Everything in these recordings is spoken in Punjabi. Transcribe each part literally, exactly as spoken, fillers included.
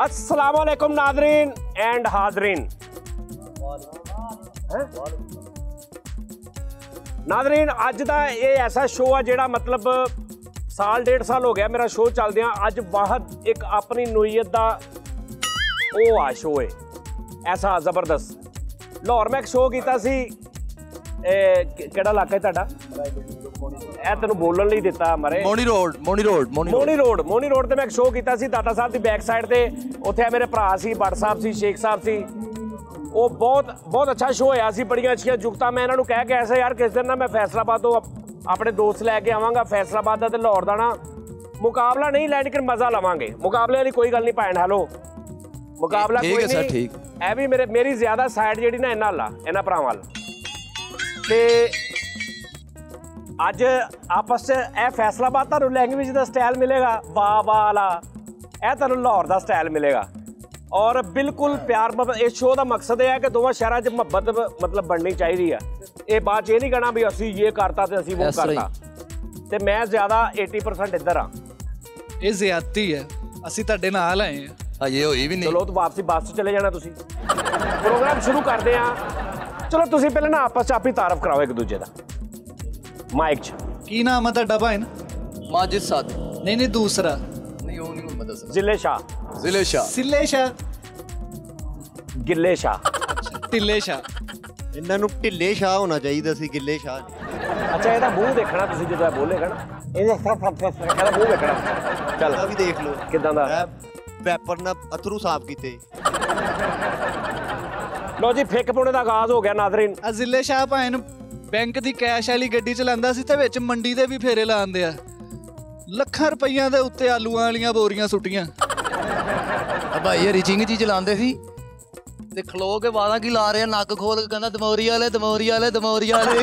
अस्सलामुअलैकुम नादरीन एंड हाजरीन। नादरीन अज का ये ऐसा शो है जिहड़ा मतलब साल डेढ़ साल हो गया मेरा शो चलदियां, अज वाहद एक अपनी नोईयत का वो आ शो है ऐसा जबरदस्त। लाहौर में एक शो किया सी, किहड़ा इलाका है तुहाडा? ਇਹ ਤੈਨੂੰ ਬੋਲਣ ਲਈ ਦਿੱਤਾ ਮਰੇ ਮੋਣੀ ਰੋਡ ਮੋਣੀ ਰੋਡ ਮੋਣੀ ਰੋਡ ਮੋਣੀ ਰੋਡ ਤੇ ਮੈਂ ਇੱਕ ਸ਼ੋਅ ਕੀਤਾ ਸੀ ਦਾਤਾ ਸਾਹਿਬ ਦੀ ਬੈਕ ਸਾਈਡ ਤੇ। ਉੱਥੇ ਮੇਰੇ ਭਰਾ ਸੀ, ਬੱਟ ਸਾਹਿਬ ਸੀ, ਸ਼ੇਖ ਸਾਹਿਬ ਸੀ। ਉਹ ਬਹੁਤ ਬਹੁਤ ਅੱਛਾ ਸ਼ੋਅ ਹੋਇਆ ਸੀ, ਬੜੀਆਂ ਅੱਛੀਆਂ ਜੁਗਤਾਂ। ਮੈਂ ਇਹਨਾਂ ਨੂੰ ਕਹਿ ਕੇ ਐਸਾ ਯਾਰ ਕਿਸ ਦਿਨ ਨਾ ਮੈਂ ਫੈਸਲਾਬਾਦ ਤੋਂ ਆਪਣੇ ਦੋਸਤ ਲੈ ਕੇ ਆਵਾਂਗਾ। ਫੈਸਲਾਬਾਦ ਦਾ ਤੇ ਲਾਹੌਰ ਦਾ ਨਾ ਮੁਕਾਬਲਾ ਨਹੀਂ ਲੈ, ਲੇਕਿਨ ਮਜ਼ਾ ਲਵਾਂਗੇ। ਮੁਕਾਬਲੇ ਵਾਲੀ ਕੋਈ ਗੱਲ ਨਹੀਂ ਭੈਣ। ਹੈਲੋ ਮੁਕਾਬਲਾ ਕੋਈ ਨਹੀਂ, ਇਹ ਵੀ ਮੇਰੇ ਮੇਰੀ ਜ਼ਿਆਦਾ ਸਾਈਡ ਜਿਹੜੀ ਨਾ ਇਹਨਾਂ ਲਾ ਇਹਨਾਂ ਭਰਾਵਾਂ ਵੱਲ। ਤੇ ਅੱਜ ਆਪਸ 'ਚ ਇਹ ਫੈਸਲਾਬਾਦ ਤੁਹਾਨੂੰ ਲੈਂਗੁਏਜ ਦਾ ਸਟਾਈਲ ਮਿਲੇਗਾ, ਵਾਹ ਵਾਹ ਵਾਲਾ। ਇਹ ਤੁਹਾਨੂੰ ਲਾਹੌਰ ਦਾ ਸਟਾਈਲ ਮਿਲੇਗਾ ਔਰ ਬਿਲਕੁਲ ਪਿਆਰ ਮੁਹੱਬਤ। ਇਸ ਸ਼ੋਅ ਦਾ ਮਕਸਦ ਇਹ ਹੈ ਕਿ ਦੋਵਾਂ ਸ਼ਹਿਰਾਂ 'ਚ ਮੁਹੱਬਤ ਮਤਲਬ ਬਣਨੀ ਚਾਹੀਦੀ ਆ। ਇਹ ਬਾਅਦ 'ਚ ਇਹ ਨਹੀਂ ਕਹਿਣਾ ਵੀ ਅਸੀਂ ਇਹ ਕਰਤਾ ਤੇ ਅਸੀਂ ਉਹ ਕਰਤਾ। ਤੇ ਮੈਂ ਜ਼ਿਆਦਾ अस्सी परसेंट ਇੱਧਰ ਆ। ਇਹ ਜ਼ਿਆਦਤੀ ਹੈ, ਅਸੀਂ ਤੁਹਾਡੇ ਨਾਲ ਆਏ ਹਾਂ। ਹਜੇ ਹੋਈ ਵੀ ਨਹੀਂ। ਚਲੋ ਤਾਂ ਵਾਪਸੀ ਬੱਸ 'ਚ ਚਲੇ ਜਾਣਾ ਤੁਸੀਂ। ਪ੍ਰੋਗਰਾਮ ਸ਼ੁਰੂ ਕਰਦੇ ਆ। ਚਲੋ ਤੁਸੀਂ ਪਹਿਲਾਂ ਨਾ ਆਪਸ 'ਚ ਆਪਣੀ ਤਾਰੀਫ ਕਰਾਓ ਇੱਕ ਦੂਜੇ ਦਾ ਮਾਈਕ 'ਚ। ਕੀ ਨਾਮ ਹੈ ਤੁਹਾਡਾ ਭਾਈ? ਮਾਜਿਦ ਸਾਥ। ਨਹੀਂ ਨਹੀਂ ਦੂਸਰਾ ਨਹੀਂ ਉਹ ਨਹੀਂ ਮੈਂ ਦੱਸਣਾ। ਜ਼ਿਲ੍ਹੇ ਸ਼ਾਹ। ਜ਼ਿਲ੍ਹੇ ਸ਼ਾਹ। ਸਿੱਲੇ ਸ਼ਾਹ। ਗਿੱਲੇ ਸ਼ਾਹ। ਢਿੱਲੇ ਸ਼ਾਹ। ਇਹਨਾਂ ਨੂੰ ਢਿੱਲੇ ਸ਼ਾਹ ਹੋਣਾ ਚਾਹੀਦਾ ਸੀ, ਗਿੱਲੇ ਸ਼ਾਹ ਨਹੀਂ। ਅੱਛਾ ਇਹਦਾ ਮੂੰਹ ਦੇਖਣਾ ਤੁਸੀਂ ਜਦੋਂ ਇਹ ਬੋਲੇਗਾ ਨਾ, ਇਹਦੇ ਇਹਦਾ ਮੂੰਹ ਦੇਖਣਾ। ਚੱਲ ਆ ਵੀ ਦੇਖ ਲਓ ਕਿੱਦਾਂ ਦਾ ਵੈਪਰ ਨਾਲ ਅਥਰੂ ਸਾਫ਼ ਕੀਤੇ। ਲੋ ਜੀ ਫਿੱਕ ਪਾਉਣੇ ਦਾ ਆਗਾਜ਼ ਹੋ ਗਿਆ ਨਾਜ਼ਰੀਨ। ਆ ਜ਼ਿਲ੍ਹੇ ਸ਼ਾਹ ਭਾਈ ਨੂੰ ਬੈਂਕ ਦੀ ਕੈਸ਼ ਵਾਲੀ ਗੱਡੀ ਚਲਾਉਂਦਾ ਸੀ ਤੇ ਵਿੱਚ ਮੰਡੀ ਦੇ ਵੀ ਫੇਰੇ ਲਾਉਂਦੇ ਆ। ਲੱਖਾਂ ਰੁਪਈਆਂ ਦੇ ਉੱਤੇ ਆਲੂਆਂ ਵਾਲੀਆਂ ਬੋਰੀਆਂ ਸੁੱਟੀਆਂ। ਆ ਭਾਈ ਇਹ ਰਿਚਿੰਗ ਜੀ ਚਲਾਉਂਦੇ ਸੀ ਤੇ ਖਲੋ ਕੇ ਵਾਦਾ ਕੀ ਲਾ ਰਹੇ, ਨੱਕ ਖੋਲ ਕੇ ਕਹਿੰਦਾ ਦਮੌਰੀ ਵਾਲੇ ਦਮੌਰੀ ਵਾਲੇ ਦਮੌਰੀ ਵਾਲੇ।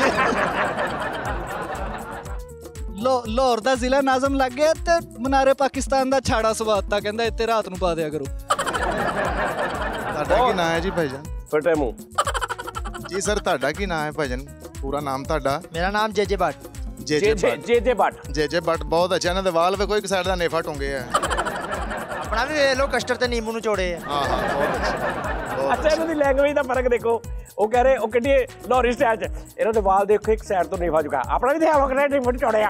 ਲਾਹੌਰ ਦਾ ਜ਼ਿਲ੍ਹਾ ਨਾਜ਼ਮ ਲੱਗ ਗਿਆ ਤੇ ਮਨਾਰੇ ਪਾਕਿਸਤਾਨ ਦਾ ਛਾੜਾ ਸਵਾਤਾ, ਕਹਿੰਦਾ ਇੱਥੇ ਰਾਤ ਨੂੰ ਪਾ ਦਿਆ ਕਰੋ। ਤੁਹਾਡਾ ਕੀ ਨਾਮ ਹੈ ਜੀ ਭਾਈਜਾਨ? ਫਟੇ ਮੂੰਹ ਜੀ ਸਰ, ਤੁਹਾਡਾ ਕੀ ਨਾਮ ਹੈ ਭਾਈਜਾਨ? ਪੂਰਾ ਨਾਮ ਤੁਹਾਡਾ? ਮੇਰਾ ਨਾਮ ਜੇਜੇ ਬੱਟ। ਜੇਜੇ ਬੱਟ। ਜੇਜੇ ਬੱਟ। ਜੇਜੇ ਬੱਟ ਬਹੁਤ ਅੱਛਾ। ਇਹਨਾਂ ਦੇ ਵਾਲ ਵੇ ਕੋਈ ਸਾਈਡ ਦਾ ਨੇਫਾ ਟੁੰਗੇ ਆ। ਆਪਣਾ ਵੀ ਵੇਖ ਲਓ, ਕਸਟਰ ਤੇ ਨੀਂਬੂ ਨੂੰ ਚੋੜੇ ਆ। ਹਾਂ ਹਾਂ ਬਹੁਤ ਅੱਛਾ। ਅੱਛਾ ਇਹਨਾਂ ਦੀ ਲੈਂਗੁਏਜ ਦਾ ਫਰਕ ਦੇਖੋ। ਉਹ ਕਹਿ ਰਹੇ ਉਹ ਕਿੱਡੀ ਲਾਹੌਰੀ ਸਟਾਈਲ 'ਚ ਇਹਨਾਂ ਦੇ ਵਾਲ ਦੇਖੋ ਇੱਕ ਸਾਈਡ ਤੋਂ ਨੇਫਾ ਚੁੱਕਾ। ਆਪਣਾ ਵੀ ਦੇਖਿਆ ਵਕਰ ਨੀਂਬੂ ਨੂੰ ਚੋੜਿਆ।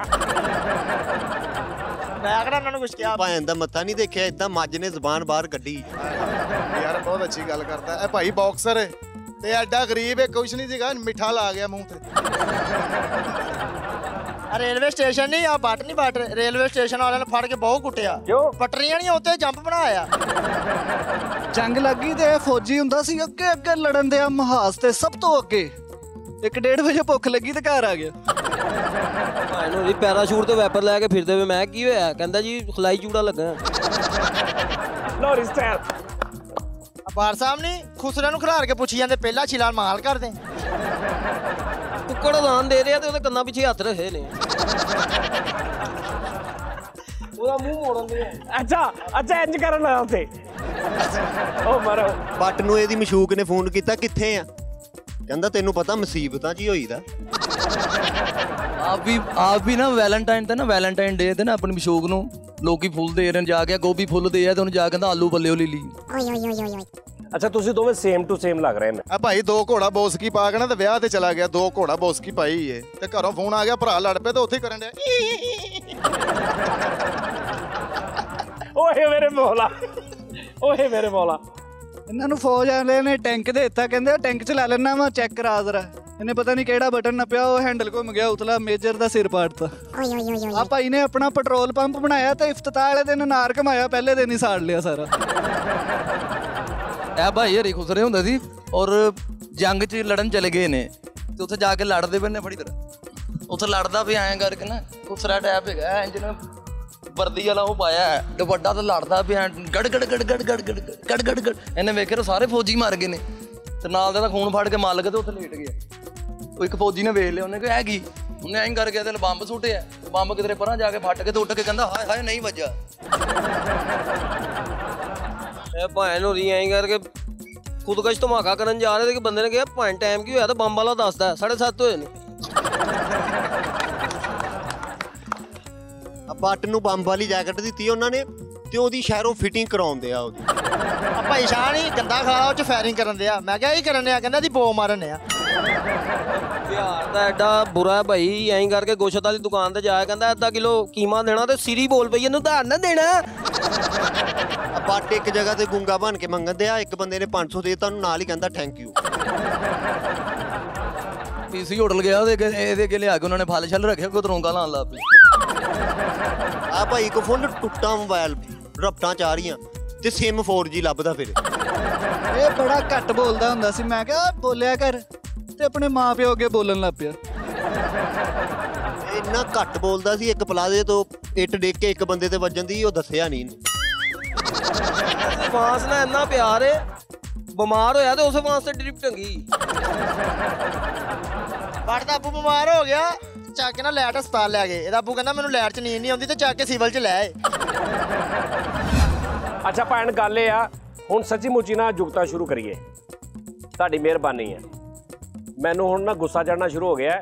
ਮੈਂ ਕਿਹੜਾ ਉਹਨਾਂ ਨੂੰ ਕੁਛ ਕਿਹਾ? ਭਾਂ ਦਾ ਮੱਥਾ ਨਹੀਂ ਦੇਖਿਆ, ਏਦਾਂ ਮੱਝ ਨੇ ਜ਼ਬਾਨ ਬਾਹਰ ਕੱਢੀ। ਯਾਰ ਬਹੁਤ ਅੱਛੀ ਗੱਲ ਕਰਦਾ ਇਹ ਭਾਈ ਬਾਕਸਰ ਹੈ ਤੇ ਐਡਾ ਗਰੀਬ ਹੈ, ਕੁਛ ਨਹੀਂ ਸੀਗਾ, ਮਿੱਠਾ ਲਾ ਗਿਆ ਮੂੰਹ ਤੇ। ਰੇਲਵੇ ਸਟੇਸ਼ਨ ਨਹੀਂ ਆ ਬੱਟ ਨਹੀਂ ਬੱਟ ਰੇਲਵੇ ਸਟੇਸ਼ਨ ਵਾਲਿਆਂ ਨੇ ਫੜ ਕੇ ਬਹੁਤ ਕੁੱਟਿਆ। ਕਿਉਂ? ਪਟਰੀਆਂ ਨਹੀਂ ਉੱਤੇ ਜੰਪ ਬਣਾਇਆ। ਜੰਗ ਲੱਗੀ ਤੇ ਫੌਜੀ ਹੁੰਦਾ ਸੀ ਅੱਗੇ ਅੱਗੇ ਲੜਨ ਦੇ ਮਹਾਜ਼ ਤੇ ਸਭ ਤੋਂ ਅੱਗੇ। ਇੱਕ ਡੇਢ ਵਜੇ ਭੁੱਖ ਲੱਗੀ ਤੇ ਘਰ ਆ ਗਿਆ। ਭਾਈ ਜੀ ਪੈਰਾਸ਼ੂਟ ਤੇ ਵੈਪਰ ਲੈ ਕੇ ਫਿਰਦੇ ਵੇ। ਮੈਂ ਕੀ ਹੋਇਆ? ਕਹਿੰਦਾ ਜੀ ਖਲਾਈ ਚੂੜਾ ਲੱਗਾ। ਲਾਹੌਰੀ ਸਟਾਈਲ। ਬਾਰ ਸਾਹਿਬ ਨਹੀਂ ਖੁਸਰਿਆਂ ਨੂੰ ਖਿਲਾਰ ਕੇ ਪੁੱਛੀ ਜਾਂਦੇ ਪਹਿਲਾਂ ਛਿਲਾਲ ਮਾਲ ਕਰਦੇ। ਕੁੱਕੜ ਦਾਨ ਦੇ ਰਿਹਾ ਤੇ ਉਹਦੇ ਕੰਨਾਂ ਪਿੱਛੇ ਹੱਥ ਰੱਖੇ ਨੇ। ਉਹਦਾ ਮੂੰਹ ਮੋੜਨ ਦੇ। ਅੱਛਾ ਅੱਛਾ ਇੰਜ ਕਰਨ ਲੱਗਾ ਉੱਥੇ। ਉਹ ਮਾਰੋ ਬੱਟ ਨੂੰ ਇਹਦੀ ਮਸ਼ੂਕ ਨੇ ਫੋਨ ਕੀਤਾ, ਕਿੱਥੇ ਆ? ਕਹਿੰਦਾ ਤੈਨੂੰ ਪਤਾ ਮੁਸੀਬਤਾਂ 'ਚ ਹੀ ਹੋਈਦਾ। ਆਪ ਵੀ ਆਪ ਵੀ ਨਾ ਵੈਲੈਂਟਾਈਨ ਤੇ ਨਾ ਵੈਲੈਂਟਾਈਨ ਡੇ ਤੇ ਨਾ ਆਪਣੀ ਮਸ਼ੂਕ ਨੂੰ ਲੋਕੀ ਫੁੱਲ ਦੇ ਰਹੇ ਜਾ ਕੇ, ਗੋਭੀ ਫੁੱਲ ਦੇ ਆ ਤੇ ਉਹਨੂੰ ਜਾ ਕੇ ਕਹਿੰਦਾ ਆਲੂ ਬੱਲਿਓ ਲੈ ਲਈ। ਅੱਛਾ ਤੁਸੀਂ ਦੋਵੇਂ ਸੇਮ ਟੂ ਸੇਮ ਲੱਗ ਰਹੇ ਨੇ। ਆ ਭਾਈ ਦੋ ਘੋੜਾ ਬੋਸਕੀ ਪਾ ਕੇ ਨਾ ਤੇ ਵਿਆਹ ਤੇ ਚਲਾ ਗਿਆ। ਦੋ ਘੋੜਾ ਬੋਸਕੀ ਪਾਈ ਏ ਤੇ ਘਰੋਂ ਫੋਨ ਆ ਗਿਆ, ਭਰਾ ਲੜ ਪਏ ਤੇ ਉੱਥੇ ਕਰਨ ਡਿਆ। ਓਏ ਮੇਰੇ ਮੌਲਾ, ਓਏ ਮੇਰੇ ਮੌਲਾ। ਇਹਨਾਂ ਨੂੰ ਫੌਜ ਵਾਲੇ ਨੇ ਟੈਂਕ ਦੇ ਦਿੱਤਾ, ਕਹਿੰਦੇ ਟੈਂਕ ਚਲਾ ਲੈਣਾ ਵਾ, ਚੈੱਕ ਕਰਾ ਜ਼ਰਾ। ਇਹਨੇ ਪਤਾ ਨਹੀਂ ਕਿਹੜਾ ਬਟਨ ਨੱਪਿਆ, ਉਹ ਹੈਂਡਲ ਘੁੰਮ ਗਿਆ, ਉਤਲਾ ਮੇਜਰ ਦਾ ਸਿਰ ਪਾੜਤਾ। ਆ ਭਾਈ ਨੇ ਆਪਣਾ ਪੈਟਰੋਲ ਪੰਪ ਬਣਾਇਆ ਤੇ ਇਫਤਤਾਹ ਵਾਲੇ ਦਿਨ ਨਾਰ ਘਮਾਇਆ, ਪਹਿਲੇ ਦਿਨ ਹੀ ਸਾੜ ਲਿਆ ਸਾਰਾ। ਇਹ ਭਾਈ ਹਰੀ ਖੁਸਰੇ ਹੁੰਦੇ ਸੀ ਔਰ ਜੰਗ 'ਚ ਲੜਨ ਚਲੇ ਗਏ ਨੇ ਤੇ ਉੱਥੇ ਜਾ ਕੇ ਲੜਦੇ ਪਏ ਨੇ ਬੜੀ ਤਰ੍ਹਾਂ। ਉੱਥੇ ਲੜਦਾ ਵੀ ਐਂ ਕਰਕੇ ਨਾ ਖੁਸਰਾ ਟੈਪ ਹੈਗਾ ਇੰਜਨ ਵਰਦੀ ਵਾਲਾ ਉਹ ਪਾਇਆ ਦੁਪੱਟਾ ਤੇ ਲੜਦਾ ਪਿਆ ਗੜ ਗੜ ਗੜ ਗੜ ਗੜ ਗੜ ਗੜ ਗੜ ਗੜ। ਇਹਨੇ ਵੇਖਿਆ ਸਾਰੇ ਫੌਜੀ ਮਰ ਗਏ ਨੇ ਤੇ ਨਾਲ ਦਾ ਖੂਨ ਫੜ ਕੇ ਮੱਲ ਕੇ ਤੇ ਉੱਥੇ ਲੇਟ ਗਿਆ। ਉਹ ਇੱਕ ਫੌਜੀ ਨੇ ਵੇਖ ਲਿਆ, ਉਹਨੇ ਕਿਹਾ ਹੈਗੀ, ਉਹਨੇ ਐਂ ਕਰਕੇ ਤੇ ਬੰਬ ਸੁੱਟਿਆ। ਬੰਬ ਕਿਧਰੇ ਪਰਾਂ ਜਾ ਕੇ ਫੱਟ ਕੇ ਤੇ ਉੱਡ ਕੇ ਕਹਿੰਦਾ ਹਾਏ ਹਾਏ ਨਹੀਂ ਵੱਜਾ। ਇਹ ਭਾਂ ਨੂੰ ਰੀ ਐਂ ਕਰਕੇ ਖੁਦਕਸ਼ ਧਮਾਕਾ ਕਰਨ ਜਾ ਰਹੇ ਤੇ ਬੰਦੇ ਨੇ ਕਿਹਾ ਭਾਂ ਟਾਈਮ ਕੀ ਹੋਇਆ ਤਾਂ ਬੰਬ ਵਾਲਾ ਦੱਸਦਾ ਸਾਢੇ ਸੱਤ ਹੋਏ ਨੇ। ਬੱਟ ਨੂੰ ਬੰਬ ਵਾਲੀ ਜੈਕਟ ਦਿੱਤੀ ਉਹਨਾਂ ਨੇ ਤੇ ਉਹਦੀ ਸ਼ਹਿਰੋਂ ਫਿਟਿੰਗ ਕਰਾਉਂਦੇ ਆ ਉਹਦੀ। ਭਾਈ ਸ਼ਾਹ ਨਹੀਂ ਗੰਦਾ ਖਾਲਾ ਉਹ ਚ ਫਾਇਰਿੰਗ ਕਰਨ ਦਿਆ। ਮੈਂ ਕਿਹਾ ਇਹ ਕਰਨ ਦਿਆ, ਕਹਿੰਦਾ ਜੀ ਬੋ ਮਾਰਨ ਆ। ਬਿਹਾਰ ਦਾ ਐਡਾ ਬੁਰਾ ਭਾਈ, ਐਂ ਕਰਕੇ ਗੋਸ਼ਤ ਵਾਲੀ ਦੁਕਾਨ ਤੇ ਜਾਇਆ, ਕਹਿੰਦਾ ਅੱਧਾ ਕਿਲੋ ਕੀਮਾ ਦੇਣਾ ਤੇ ਸਿਰੀ ਬੋਲ ਪਈ ਇਹਨੂੰ ਧਾਰ ਨਾ ਦੇਣਾ। ਬੱਟ ਇੱਕ ਜਗ੍ਹਾ ਤੇ ਗੁੰਗਾ ਬਣ ਕੇ ਮੰਗਣ ਦਿਆ, ਇੱਕ ਬੰਦੇ ਨੇ ਪੰਜ ਸੌ ਦੇ ਦਿੱਤਾ, ਉਹਨੂੰ ਨਾਲ ਹੀ ਕਹਿੰਦਾ ਥੈਂਕ ਯੂ। ਪੀਸੀ ਹੋਟਲ ਗਿਆ, ਉਹਦੇ ਅੱਗੇ ਇਹਦੇ ਅੱਗੇ ਲਿਆ ਕੇ ਉਹਨਾਂ ਨੇ ਫਲ ਛੱਲ ਰੱਖਿਆ, ਕੋਈ ਤਰੋਂਗਾ ਲਾਉਣ ਲੱਗ ਪਈ। ਆ ਭਾਈ ਕੋ ਫੁੱਲ ਟੁੱਟਾ ਮੋਬਾਈਲ, ਰਪਟਾਂ ਚ ਆ ਰਹੀਆਂ ਤੇ ਸਿਮ ਫੋਰ ਜੀ ਲੱਭਦਾ ਫਿਰ। ਇਹ ਬੜਾ ਘੱਟ ਬੋਲਦਾ ਹੁੰਦਾ ਸੀ, ਮੈਂ ਕਿਹਾ ਬੋਲਿਆ ਕਰ, ਤੇ ਆਪਣੇ ਮਾਂ ਪਿਓ ਅੱਗੇ ਬੋਲਣ ਲੱਗ ਪਿਆ। ਇੰਨਾ ਘੱਟ ਬੋਲਦਾ ਸੀ, ਇੱਕ ਪਲਾਜ਼ੇ ਤੋਂ ਇੱਟ ਡਿੱਗ ਕੇ ਇੱਕ ਬੰਦੇ ਤੇ ਵੱਜਣ ਦੀ ਉਹ ਦੱਸਿਆ ਨਹੀਂ। ਫਾਂਸ ਨਾਲ ਇੰਨਾ ਪਿਆਰ ਏ, ਬਿਮਾਰ ਹੋਇਆ ਤੇ ਉਸੇ ਫਾਂਸ ਤੇ ਡ੍ਰਿਪ ਟੰਗੀ। ਬਟ ਦਾ ਅੱਬੂ ਬਿਮਾਰ ਹੋ ਗਿਆ, ਚੱਕ ਕੇ ਨਾ ਲੈਟ ਹਸਪਤਾਲ ਲੈ ਗਏ। ਇਹਦਾ ਅੱਬੂ ਕਹਿੰਦਾ ਮੈਨੂੰ ਲੈਟ ਚ ਨੀਂਦ ਨਹੀਂ ਆਉਂਦੀ ਤੇ ਚੱਕ ਕੇ ਸਿਵਲ ਚ ਲੈ ਆਏ। ਅੱਛਾ ਭੈਣ, ਗੱਲ ਇਹ ਆ ਹੁਣ ਸੱਚੀ ਮੁੱਚੀ ਨਾ ਜੁਗਤਾਂ ਸ਼ੁਰੂ ਕਰੀਏ, ਤੁਹਾਡੀ ਮਿਹਰਬਾਨੀ ਹੈ। ਮੈਨੂੰ ਹੁਣ ਨਾ ਗੁੱਸਾ ਚੜਨਾ ਸ਼ੁਰੂ ਹੋ ਗਿਆ।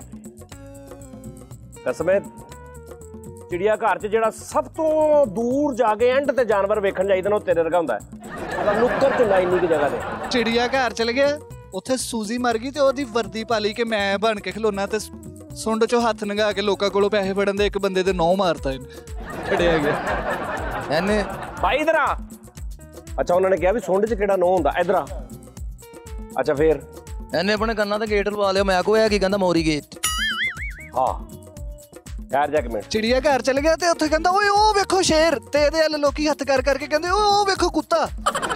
ਕਸਮੇ ਚਿੜੀਆ ਘਰ 'ਚ ਜਿਹੜਾ ਸਭ ਤੋਂ ਦੂਰ ਜਾ ਕੇ ਐਂਡ ਤੇ ਜਾਨਵਰ ਵੇਖਣ ਜਾਈਦਾ ਨਾ, ਉਹ ਤੇਰੇ ਵਰਗਾ ਹੁੰਦਾ ਹੈ। ਨੁੱਕਰ ਝੁੰਡਾ ਇੰਨੀ ਕੁ ਜਗ੍ਹਾ ਤੇ ਚਿੜੀਆ ਘਰ ਚਲ ਗਿਆ, ਉੱਥੇ ਸੂਜੀ ਮਰ ਗਈ ਤੇ ਉਹਦੀ ਵਰਦੀ ਪਾ ਲਈ ਕਿ ਮੈਂ ਬਣ ਕੇ ਖਲੋਣਾ, ਤੇ ਸੁੰਡ ਚੋਂ ਹੱਥ ਨੰਗਾ ਕੇ ਲੋਕਾਂ ਕੋਲੋਂ ਪੈਸੇ ਫੜਨ ਦੇ ਇੱਕ ਬੰਦੇ ਦੇ ਨੌ ਮਾਰਤਾ ਇਹਨੇ, ਫੜਿਆ ਗਿਆ ਇਹਨੇ। ਭਾਈ ਇਧਰ ਆ। ਅੱਛਾ, ਉਹਨਾਂ ਨੇ ਕਿਹਾ ਵੀ ਸੁੰਡ 'ਚ ਕਿਹੜਾ ਨੌ ਹੁੰਦਾ, ਇਧਰ ਆ। ਅੱਛਾ ਫੇਰ ਇਹਨੇ ਆਪਣੇ ਕੰਨਾਂ ਤੇ ਗੇਟ ਲਵਾ ਲਿਆ। ਮੈਂ ਕੋ ਇਹ ਕੀ ਕਹਿੰਦਾ, ਮੋਰੀ ਗੇਟ। ਹਾਂ ਠਹਿਰ ਜਾ ਇੱਕ ਮਿੰਟ। ਚਿੜੀਆ ਘਰ ਚਲ ਗਿਆ ਤੇ ਉੱਥੇ ਕਹਿੰਦਾ ਓਏ ਉਹ ਵੇਖੋ ਸ਼ੇਰ, ਤੇ ਇਹਦੇ ਵੱਲ ਲੋਕੀ ਹੱਥ ਕਰ ਕਰਕੇ ਕਹਿੰਦੇ ਓਏ ਉਹ ਵੇਖੋ ਕੁੱਤਾ।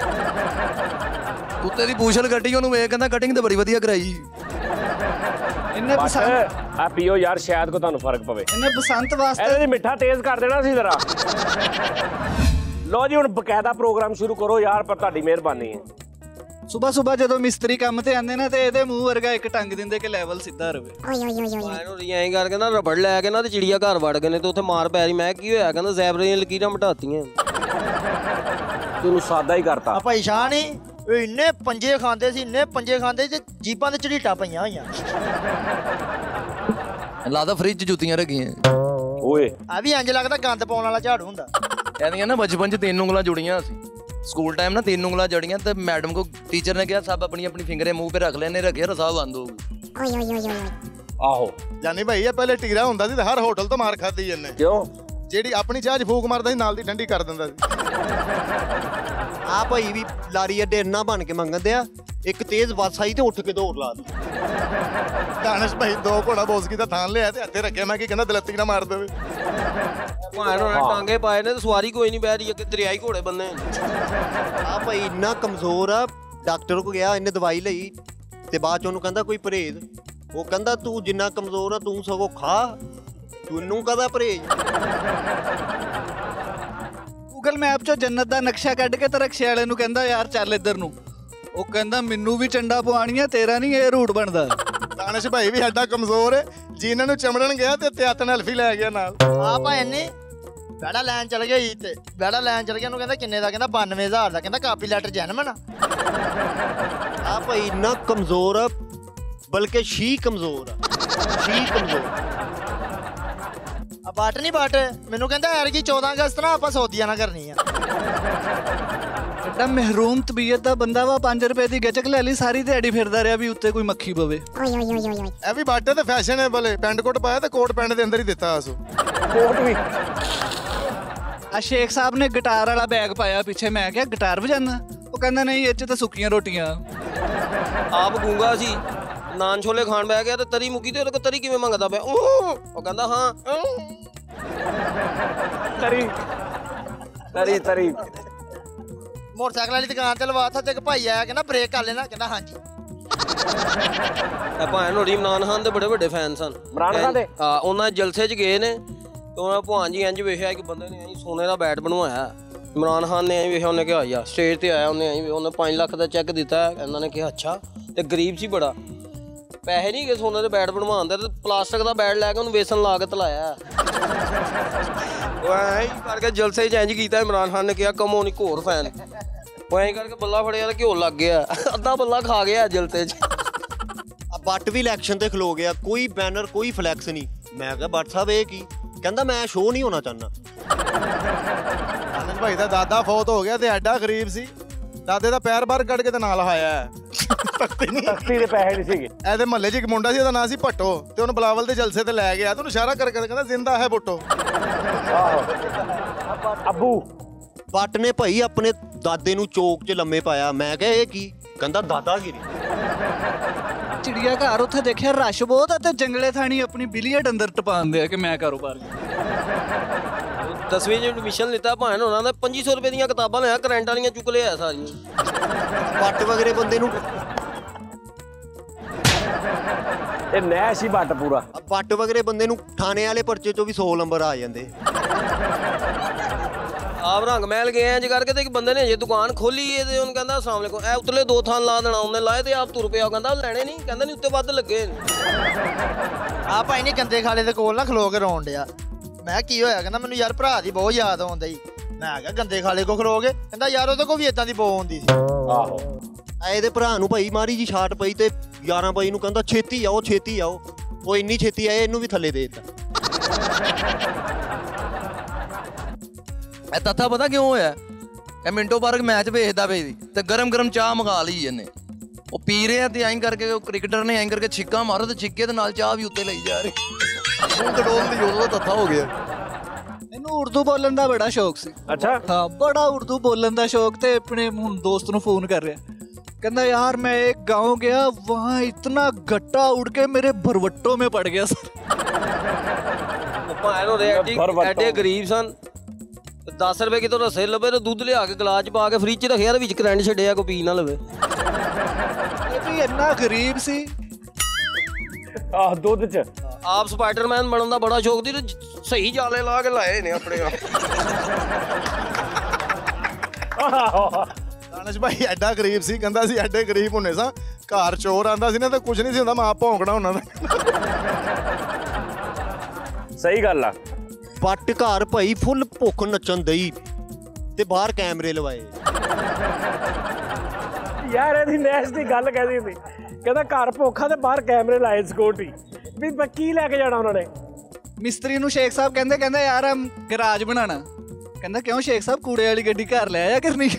ਕੁੱਤੇ ਦੀ ਪੂਛਲ ਕੱਟੀ, ਉਹਨੂੰ ਵੇਖ ਕਹਿੰਦਾ ਕਟਿੰਗ ਤੇ ਬੜੀ ਵਧੀਆ ਕਰਾਈ। ਇਹਨੇ ਬਸੰਤ ਆ ਪੀਓ ਯਾਰ, ਸ਼ਾਇਦ ਕੋ ਤੁਹਾਨੂੰ ਫਰਕ ਪਵੇ। ਇਹਨੇ ਬਸੰਤ ਵਾਸਤੇ ਇਹਦੇ ਮਿੱਠਾ ਤੇਜ਼ ਕਰ ਦੇਣਾ ਸੀ ਜ਼ਰਾ। ਲੋ ਜੀ ਹੁਣ ਬਕਾਇਦਾ ਪ੍ਰੋਗਰਾਮ ਸ਼ੁਰੂ ਕਰੋ ਯਾਰ, ਪਰ ਤੁਹਾਡੀ ਮਿਹਰਬਾਨੀ ਹੈ। ਸੁਬਾ ਸੁਬਾ ਜਦੋਂ ਮਿਸਤਰੀ ਕੰਮ ਤੇ ਆਉਂਦੇ ਨਾ ਤੇ ਇਹਦੇ ਮੂੰਹ ਵਰਗਾ ਇੱਕ ਟੰਗ ਦਿੰਦੇ ਕਿ ਲੈਵਲ ਸਿੱਧਾ ਰਵੇ। ਇਹਨੂੰ ਐਂ ਕਰਕੇ ਨਾ ਰਬੜ ਲੈ ਕੇ ਨਾ ਤੇ ਚਿੜੀਆ ਘਰ ਵੜ ਗਏ ਨੇ, ਤੇ ਉੱਥੇ ਮਾਰ ਪੈ ਰਹੀ। ਮੈਂ ਕੀ ਹੋਇਆ, ਕਹਿੰਦਾ ਜ਼ੈਬਰੇ ਦੀਆਂ ਲਕੀਰਾਂ ਮਟਾਤੀਆਂ। ਤੈਨੂੰ ਸਾਦਾ ਹੀ ਕਰਤਾ। ਆ ਭਾਈ ਸ਼ਾਹ ਨਹੀਂ ਇੰਨੇ ਪੰਜੇ ਖਾਂਦੇ ਸੀ, ਇੰਨੇ ਪੰਜੇ ਖਾਂਦੇ ਸੀ ਤੇ ਜੀਬਾਂ ਤੇ ਝੜੀਟਾਂ ਪਈਆਂ ਹੋਈਆਂ। ਲੱਗਦਾ ਫ੍ਰਿਜ 'ਚ ਜੁੱਤੀਆਂ ਰੱਖੀਆਂ ਓਏ। ਆ ਵੀ ਇੰਜ ਲੱਗਦਾ ਗੰਦ ਪਾਉਣ ਵਾਲਾ ਝਾੜੂ ਹੁੰਦਾ। ਕਹਿੰਦੀਆਂ ਨਾ ਬਚਪਨ 'ਚ ਤਿੰਨ ਉਂਗਲਾਂ ਜੁੜੀਆਂ ਸੀ, ਸਕੂਲ ਟਾਈਮ ਨਾ ਤਿੰਨ ਉਂਗਲਾਂ ਜੜੀਆਂ, ਤੇ ਮੈਡਮ ਕੋ ਟੀਚਰ ਨੇ ਕਿਹਾ ਸਭ ਆਪਣੀ ਆਪਣੀ ਫਿੰਗਰੇ ਮੂੰਹ 'ਤੇ ਰੱਖ ਲੈਣੇ, ਰੱਖਿਆ ਰਸਾ ਬੰਦ ਹੋਊਗੀ। ਆਹੋ ਜਾਨੀ ਭਾਈ ਇਹ ਪਹਿਲੇ ਟੀਰਾ ਹੁੰਦਾ ਸੀ ਤੇ ਹਰ ਹੋਟਲ ਤੋਂ ਮਾਰ ਖਾਦੀ ਇਹਨੇ। ਕਿਉਂ? ਜਿਹੜੀ ਆਪਣੀ ਚਾਹ 'ਚ ਫੂਕ ਮਾਰਦਾ ਸੀ, ਨਾਲ ਦੀ ਠੰਡੀ ਕਰ ਦਿੰਦਾ ਸੀ। ਆ ਭਾਈ ਵੀ ਲਾਰੀ ਅੱਡੇ ਇੰਨਾ ਬਣ ਕੇ ਮੰਗਣ ਦਿਆ, ਇੱਕ ਤੇਜ਼ ਬੱਸ ਆਈ ਤੇ ਉੱਠ ਕੇ ਦੌੜ ਲਾ ਦਿੱਤੀ। ਦਾਨਿਸ਼ ਭਾਈ ਦੋ ਘੋੜਾ ਬੋਸਕੀ ਦਾ ਥਾਂ ਲਿਆ ਤੇ ਹੱਥੇ ਰੱਖਿਆ। ਮੈਂ ਕੀ ਕਹਿੰਦਾ ਦਲੱਤੀ ਨਾ ਮਾਰ ਦੇਵੇ। ਭਾਣ ਉਹਨਾਂ ਟਾਂਗੇ ਪਾਏ ਨੇ ਤੇ ਸਵਾਰੀ ਕੋਈ ਨਹੀਂ ਬਹਿ ਰਹੀ, ਅੱਗੇ ਦਰਿਆਈ ਘੋੜੇ ਬੰਨੇ। ਆ ਭਾਈ ਇੰਨਾ ਕਮਜ਼ੋਰ ਆ, ਡਾਕਟਰ ਕੋ ਗਿਆ, ਇਹਨੇ ਦਵਾਈ ਲਈ ਤੇ ਬਾਅਦ ਚ ਉਹਨੂੰ ਕਹਿੰਦਾ ਕੋਈ ਪਰਹੇਜ਼। ਉਹ ਕਹਿੰਦਾ ਤੂੰ ਜਿੰਨਾ ਕਮਜ਼ੋਰ ਆ ਤੂੰ ਸਗੋਂ ਖਾ, ਤੈਨੂੰ ਕਾਹਦਾ ਪਰਹੇਜ਼। ਗੂਗਲ ਮੈਪ ਚੋਂ ਜੰਨਤ ਦਾ ਨਕਸ਼ਾ ਕੱਢ ਕੇ ਤੇ ਰਕਸ਼ੇ ਵਾਲੇ ਨੂੰ ਕਹਿੰਦਾ ਯਾਰ ਚੱਲ ਇੱਧਰ ਨੂੰ। ਉਹ ਕਹਿੰਦਾ ਮੈਨੂੰ ਵੀ ਚੰਡਾ ਪਵਾਉਣੀਆਂ, ਤੇਰਾ ਨਹੀਂ ਇਹ ਰੂਟ ਬਣਦਾ। ਦਾਨਿਸ਼ ਭਾਈ ਵੀ ਸਾਡਾ ਕਮਜ਼ੋਰ ਹੈ ਜੀ, ਇਹਨਾਂ ਨੂੰ ਚਮੜਨ ਗਿਆ ਤੇ ਤਿਆਤਨ ਹਲਫੀ ਲੈ ਗਿਆ ਨਾਲ। ਆ ਭਾਈ ਨੇ ਬੈੜਾ ਲੈਣ ਚਲ ਗਿਆ ਜੀ, ਤੇ ਬੈੜਾ ਲੈਣ ਚਲ ਗਿਆ, ਉਹਨੂੰ ਕਹਿੰਦਾ ਕਿੰਨੇ ਦਾ, ਕਹਿੰਦਾ ਬਾਨਵੇਂ ਹਜ਼ਾਰ ਦਾ, ਕਹਿੰਦਾ ਕਾਪੀ ਲੈਟਰ ਜਨਮਨ। ਆ ਭਾਈ ਇੰਨਾ ਕਮਜ਼ੋਰ ਆ, ਬਲਕਿ ਸ਼ੀ ਕਮਜ਼ੋਰ ਆ, ਸ਼ੀ ਕਮਜ਼ੋਰ। ਆ ਬਾਟ ਨਹੀਂ ਬਾਟ, ਮੈਨੂੰ ਕਹਿੰਦਾ ਐਰਗੀ ਚੌਦਾਂ ਅਗਸਤ ਨਾ ਆਪਾਂ ਸੌਦੀਆਂ ਨਾ ਕਰਨੀ ਆ। ਐਡਾ ਮਹਿਰੂਮ ਤਬੀਅਤ ਦਾ ਬੰਦਾ ਵਾ, ਪੰਜ ਰੁਪਏ ਦੀ ਗੱਚਕ ਲੈ ਲਈ, ਸਾਰੀ ਦਿਹਾੜੀ ਫਿਰਦਾ ਰਿਹਾ ਵੀ ਉੱਤੇ ਕੋਈ ਮੱਖੀ ਪਵੇ। ਇਹ ਵੀ ਬਾਟੇ ਤੇ ਫੈਸ਼ਨ ਹੈ, ਬਲੇ ਪੈਂਟ ਕੋਟ ਪਾਇਆ ਤੇ ਕੋਟ ਪੈਂਟ ਦੇ ਅੰਦਰ ਹੀ ਦਿੱਤਾ ਆਸੂ ਕੋਟ ਵੀ। ਆ ਸ਼ੇਖ ਸਾਹਿਬ ਨੇ ਗਿਟਾਰ ਵਾਲਾ ਬੈਗ ਪਾਇਆ ਪਿੱਛੇ। ਮੈਂ ਕਿਹਾ ਗਿਟਾਰ ਵਜਾਨਾ? ਉਹ ਕਹਿੰਦਾ ਨਹੀਂ, ਇਹ 'ਚ ਤਾਂ ਸੁੱਕੀਆਂ ਰੋਟੀਆਂ। ਆਪ ਗੂੰਗਾ ਸੀ, ਨਾਨ ਛੋਲੇ ਖਾਣ ਬਹਿ ਗਿਆ ਤੇ ਤਰੀ ਮੁੱਕੀ ਤੇ ਉਹਦੇ ਕੋਲ ਤਰੀ ਕਿਵੇਂ ਮੰਗਦਾ ਪਿਆ। ਉਹ ਕਹਿੰਦਾ ਹਾਂ ਤਰੀ ਤਰੀ ਤਰੀ। ਮੋਟਰਸਾਈਕਲ ਵਾਲੀ ਦੁਕਾਨ ਤੇ ਲਵਾਤਾ ਤੇ ਇੱਕ ਭਾਈ ਆਇਆ, ਕਹਿੰਦਾ ਬ੍ਰੇਕ ਕਰ ਲੈਣਾ, ਕਹਿੰਦਾ ਹਾਂਜੀ। ਇਹ ਭਾਣ ਹੋਰੀ ਇਮਰਾਨ ਖਾਨ ਦੇ ਬੜੇ ਵੱਡੇ ਫੈਨ ਸਨ। ਇਮਰਾਨ ਖਾਨ ਦੇ? ਹਾਂ, ਉਹਨਾਂ ਜਲਸੇ 'ਚ ਗਏ ਨੇ ਤੇ ਉਹਨਾਂ ਭਾਣ ਜੀ ਇੰਜ ਵੇਖਿਆ ਕਿ ਬੰਦੇ ਨੇ ਸੋਨੇ ਦਾ ਬੈਟ ਬਣਵਾਇਆ। ਇਮਰਾਨ ਖਾਨ ਨੇ ਐਂ ਵੇਖਿਆ, ਉਹਨੇ ਕਿਹਾ ਯਾਰ ਸਟੇਜ ਤੇ ਆਇਆ, ਉਹਨੇ ਐਂ ਉਹਨੇ ਪੰਜ ਲੱਖ ਦਾ ਚੈੱਕ ਦਿੱਤਾ। ਇਹਨਾਂ ਨੇ ਕਿਹਾ ਅੱਛਾ, ਤੇ ਗਰੀਬ ਸੀ ਬੜਾ, ਪੈਸੇ ਨਹੀਂ ਗਏ ਸੋਨੇ ਦੇ ਬੈਟ ਬਣਵਾਉਣ ਦੇ, ਤੇ ਪਲਾਸਟਿਕ ਦਾ ਬੈਟ ਲੈ ਕੇ ਉਹਨੂੰ ਵੇਸਣ ਲਾ ਕੇ ਤਲਾਇਆ। ਉਹ ਐਂ ਕਰਕੇ ਜਲਸੇ 'ਚ ਇੰਜ ਕੀਤਾ। ਇਮਰਾਨ ਖਾਨ ਨੇ ਕਿਹਾ ਕਮੋ ਨਹੀਂ ਘੋਰ ਫੈਨ। ਉਹ ਐਂ ਕਰਕੇ ਬੱਲਾ ਫੜਿਆ ਤੇ ਘਿਓ ਲੱਗ ਗਿਆ, ਅੱਧਾ ਬੱਲਾ ਖਾ ਗਿਆ ਜਲਸੇ 'ਚ। ਆ ਬੱਟ ਵੀ ਇਲੈਕਸ਼ਨ ਤੇ ਖਲੋ ਗਿਆ, ਕੋਈ ਬੈਨਰ ਕੋਈ ਫਲੈਕਸ ਨਹੀਂ। ਮੈਂ ਕਿਹਾ ਬੱਟ ਸਾਹਿਬ ਇਹ ਕੀ? ਕਹਿੰਦਾ ਮੈਂ ਸ਼ੋਅ ਨਹੀਂ ਹੋਣਾ ਚਾਹੁੰਦਾ। ਦਾਨਿਸ਼ ਭਾਈ ਦਾ ਦਾਦਾ ਫੌਤ ਹੋ ਗਿਆ ਤੇ ਐਡਾ ਗਰੀਬ ਸੀ, ਦਾਦੇ ਦਾ ਪੈਰ ਬਾਹਰ ਕੱਢ ਕੇ ਤੇ ਨਾਲ ਹਾਇਆ ਤਖਤੀ ਨਹੀਂ ਤਖਤੀ ਦੇ ਪੈਸੇ ਨਹੀਂ ਸੀਗੇ। ਇਹਦੇ ਮਹੱਲੇ 'ਚ ਇੱਕ ਮੁੰਡਾ ਸੀ, ਉਹਦਾ ਨਾਂ ਸੀ ਭੱਟੋ, ਤੇ ਉਹਨੂੰ ਬਲਾਵਲ ਦੇ ਜਲਸੇ ਤੇ ਲੈ ਗਿਆ, ਤੇ ਉਹਨੂੰ ਇਸ਼ਾਰਾ ਕਰ ਕਰ ਕਹਿੰਦਾ ਜ਼ਿੰਦਾ ਹੈ ਭੁੱਟੋ। ਅੱਬੂ ਬੱਟ ਨੇ ਭਾਈ ਆਪਣੇ ਦਾਦੇ ਨੂੰ ਚੌਕ 'ਚ ਲੰਮੇ ਪਾਇਆ। ਮੈਂ ਕਿਹਾ ਇਹ ਕੀ? ਕਹਿੰਦਾ ਦਾਦਾਗਿਰੀ। ਚਿੜੀਆ ਘਰ ਉੱਥੇ ਦੇਖਿਆ ਰਸ਼ ਬਹੁਤ ਆ ਤੇ ਜੰਗਲੇ ਥਾਣੀ ਆਪਣੀ ਬਿਲੀਅਰਡ ਅੰਦਰ ਟਪਾਉਂਦੇ ਆ ਕਿ ਮੈਂ ਕਾਰੋਬਾਰ ਦਸਵੀਂ 'ਚ ਐਡਮਿਸ਼ਨ ਲਿੱਤਾ ਭਾਣ ਉਹਨਾਂ ਦਾ ਪੰਜੀ ਸੌ ਰੁਪਏ ਦੀਆਂ ਕਿਤਾਬਾਂ ਲਿਆ, ਕਰੰਟ ਵਾਲੀਆਂ ਚੁੱਕ ਲਿਆ ਸਾਰੀਆਂ। ਬੱਟ ਵਗਰੇ ਬੰਦੇ ਨੂੰ ਇਹ ਨੈਸ਼ ਹੀ ਬੱਟ ਪੂਰਾ। ਬੱਟ ਵਗਰੇ ਬੰਦੇ ਨੂੰ ਥਾਣੇ ਵਾਲੇ ਪਰਚੇ 'ਚੋਂ ਵੀ ਸੌ ਨੰਬਰ ਆ ਜਾਂਦੇ। ਆਪ ਰੰਗ ਮਹਿਲ ਗਏ ਇੰਜ ਕਰਕੇ ਤੇ ਇੱਕ ਬੰਦੇ ਨੇ ਅਜੇ ਦੁਕਾਨ ਖੋਲੀ ਏ ਤੇ ਉਹਨੂੰ ਕਹਿੰਦਾ ਅਸਲਾਮ ਵਾਲੇਕੁਮ, ਇਹ ਉਤਲੇ ਦੋ ਥਾਂ ਲਾ ਦੇਣਾ, ਉਹਨੇ ਲਾਏ ਤੇ ਆਪ ਤੁਰ ਪਿਆ। ਉਹ ਕਹਿੰਦਾ ਲੈਣੇ ਨਹੀਂ, ਕਹਿੰਦਾ ਨਹੀਂ ਉੱਤੇ ਵੱਧ ਲੱਗੇ। ਆ ਭਾਈ ਨਹੀਂ ਗੰਦੇ ਖਾਲੇ ਦੇ ਕੋਲ ਨਾ ਖਲੋ ਕੇ ਰੋਣ ਡਿਆ। ਮੈਂ ਕੀ ਹੋਇਆ? ਕਹਿੰਦਾ ਮੈਨੂੰ ਯਾਰ ਭਰਾ ਦੀ ਬਹੁਤ ਯਾਦ ਆਉਂਦਾ ਜੀ। ਮੈਂ ਕਿਹਾ ਗੰਦੇ ਖਾਲੇ ਕੋ ਖਲੋ ਕੇ? ਕਹਿੰਦਾ ਯਾਰ ਉਹਦੇ ਕੋਲ ਵੀ ਏਦਾਂ ਦੀ ਬੋ ਆਉਂਦੀ ਸੀ। ਆਹੋ ਇਹਦੇ ਭਰਾ ਨੂੰ ਭਾਈ ਮਾਰੀ ਜੀ ਛਾਟ ਪਈ ਤੇ ਯਾਰਾਂ ਬਾਈ ਨੂੰ ਕਹਿੰਦਾ ਛੇਤੀ ਆਓ ਛੇਤੀ ਆਓ। ਉਹ ਇੰਨੀ ਛੇਤੀ ਆਏ ਇਹਨੂੰ ਵੀ ਥੱਲੇ ਦੇ ਦਿੱਤਾ। ਇਹ ਤੱਥਾ ਪਤਾ ਕਿਉਂ ਹੋਇਆ? ਇਹ ਮਿੰਟੋ ਬਾਅਦ ਮੈਚ ਵੇਖਦਾ ਪਈ ਸੀ ਤੇ ਗਰਮ ਗਰਮ ਚਾਹ ਮੰਗਾ ਲਈ ਇਹਨੇ। ਉਹ ਪੀ ਰਿਹਾ ਤੇ ਐਂ ਕਰਕੇ ਉਹ ਕ੍ਰਿਕਟਰ ਨੇ ਐਂ ਕਰਕੇ ਛਿੱਕਾ ਮਾਰੋ ਤੇ ਛਿੱਕੇ ਦੇ ਨਾਲ ਚਾਹ ਵੀ ਉੱਤੇ ਲਈ ਜਾ ਰਹੀ। ਉਹ ਕਡੋਲ ਦੀ ਉਦੋਂ ਤੱਥਾ ਹੋ ਗਿਆ। ਇਹਨੂੰ ਉਰਦੂ ਬੋਲਣ ਦਾ ਬੜਾ ਸ਼ੌਕ ਸੀ। ਅੱਛਾ ਹਾਂ ਬੜਾ ਉਰਦੂ ਬੋਲਣ ਦਾ ਸ਼ੌਕ। ਤੇ ਆਪਣੇ ਹੁਣ ਦੋਸਤ ਨੂੰ ਫੋਨ ਕਰ ਰਿਹਾ, कहना यार मैं एक गांव गया, वहाँ इतना गट्टा उड़ के मेरे भरवट्टों में पड़ गया सर। ਐਡੇ ਗਰੀਬ ਸਨ, ਦਸ ਰੁਪਏ ਕਿਤੋਂ ਰਸੇ ਲਵੇ ਤੇ ਦੁੱਧ ਲਿਆ ਕੇ ਗਲਾਸ ਚ ਪਾ ਕੇ ਫ੍ਰਿਜ ਚ ਰੱਖਿਆ ਤੇ ਵਿੱਚ ਕਰੰਟ ਛੱਡਿਆ, ਕੋਈ ਪੀ ਨਾ ਲਵੇ। ਇਹ ਵੀ ਇੰਨਾ ਗਰੀਬ ਸੀ। ਆਹ ਦੁੱਧ ਚ ਆਪ ਸਪਾਈਡਰਮੈਨ ਬਣਨ ਦਾ ਬੜਾ ਸ਼ੌਕ ਸੀ ਤੇ ਸਹੀ ਜਾਲੇ ਲਾ ਕੇ ਲਾਏ ਨੇ ਆਪਣੇ ਆਪ। ਦਾਨਿਸ਼ ਭਾਈ ਐਡਾ ਗਰੀਬ ਸੀ, ਕਹਿੰਦਾ ਸੀ ਐਡੇ ਗਰੀਬ ਹੁੰਨੇ ਸਾਂ, ਘਰ ਚੋਰ ਆਂਦਾ ਸੀ ਨਾ ਤੇ ਕੁਝ ਨਹੀਂ ਸੀ ਹੁੰਦਾ, ਮੈਂ ਆਪ ਭੌਂਕਣਾ ਉਹਨਾਂ ਦਾ। ਸਹੀ ਗੱਲ ਆ। ਪੱਟ ਘਰ ਭਾਈ ਫੁੱਲ ਭੁੱਖ ਨੱਚਣ ਦਈ ਤੇ ਬਾਹਰ ਕੈਮਰੇ ਲਵਾਏ। ਯਾਰ ਇਹਦੀ ਨੈਸ਼ ਦੀ ਗੱਲ ਕਹਿੰਦੀ ਸੀ, ਕਹਿੰਦਾ ਘਰ ਭੁੱਖਾ ਤੇ ਬਾਹਰ ਕੈਮਰੇ ਲਾਏ ਸਿਕਿਉਰਿਟੀ ਵੀ ਕੀ ਲੈ ਕੇ ਜਾਣਾ ਉਹਨਾਂ ਨੇ। ਮਿਸਤਰੀ ਨੂੰ ਸ਼ੇਖ ਸਾਹਿਬ ਕਹਿੰਦੇ ਕਹਿੰਦਾ ਯਾਰ ਹਮ ਗਰਾਜ ਬਣਾਣਾ। ਕਹਿੰਦਾ ਕਿਉਂ ਸ਼ੇਖ ਸਾਹਿਬ, ਕੂੜੇ ਵਾਲੀ ਗੱਡੀ ਘਰ ਲੈ ਆਇਆ ਕਰਨੀ।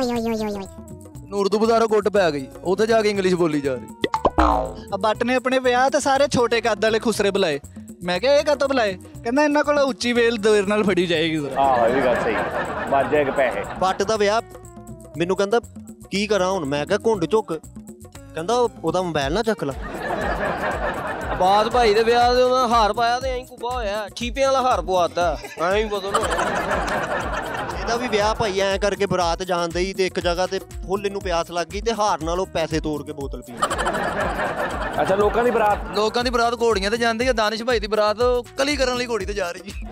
ਉਰਦੂ ਬਜ਼ਾਰੋਂ ਗੁੱਟ ਪੈ ਗਈ, ਉੱਥੇ ਜਾ ਕੇ ਇੰਗਲਿਸ਼ ਬੋਲੀ ਜਾ ਰਹੀ। ਬੱਟ ਨੇ ਆਪਣੇ ਵਿਆਹ ਤੇ ਸਾਰੇ ਛੋਟੇ ਕੱਦ ਵਾਲੇ ਖੁਸਰੇ ਬੁਲਾਏ। ਮੈਂ ਕਿਹਾ ਇਹ ਕਾਹਤੋਂ ਬੁਲਾਏ? ਕਹਿੰਦਾ ਇਹਨਾਂ ਕੋਲ ਉੱਚੀ ਵੇਲ ਦੇਰ ਨਾਲ ਫੜੀ ਜਾਏਗੀ। ਆਹੋ ਇਹ ਵੀ ਗੱਲ ਸਹੀ, ਵੱਜ ਜਾਏਗਾ ਪੈਸੇ। ਬੱਟ ਦਾ ਵਿਆਹ ਮੈਨੂੰ ਕਹਿੰਦਾ ਕੀ ਕਰਾਂ ਹੁਣ? ਮੈਂ ਕਿਹਾ ਘੁੰਡ ਝੁੱਕ। ਕਹਿੰਦਾ ਉਹਦਾ ਮੋਬਾਈਲ ਨਾ ਚੱਕ ਲਾ। ਬਾਦ ਭਾਈ ਦੇ ਵਿਆਹ ਤੇ ਉਹਨਾਂ ਹਾਰ ਪਾਇਆ ਤੇ ਐਂ ਕੁੱਬਾ ਹੋਇਆ, ਠੀਪਿਆਂ ਵਾਲਾ ਹਾਰ ਪਵਾਤਾ ਐਂ ਹੀ ਬਦਲ ਹੋਇਆ। ਇਹਦਾ ਵੀ ਵਿਆਹ ਭਾਈ ਐਂ ਕਰਕੇ ਬਰਾਤ ਜਾਂਦੇ ਹੀ ਤੇ ਇੱਕ ਜਗ੍ਹਾ ਤੇ ਫੁੱਲ ਇਹਨੂੰ ਪਿਆਸ ਲੱਗ ਗਈ ਤੇ ਹਾਰ ਨਾਲ ਉਹ ਪੈਸੇ ਤੋੜ ਕੇ ਬੋਤਲ ਪੀ। ਅੱਛਾ ਲੋਕਾਂ ਦੀ ਬਰਾਤ ਲੋਕਾਂ ਦੀ ਬਰਾਤ ਘੋੜੀਆਂ ਤੇ ਜਾਂਦੀ ਆ, ਦਾਨਿਸ਼ ਭਾਈ ਦੀ ਬਰਾਤ ਕਲੀ ਕਰਨ ਲਈ ਘੋੜੀ ਤੇ ਜਾ ਰਹੀ ਜੀ।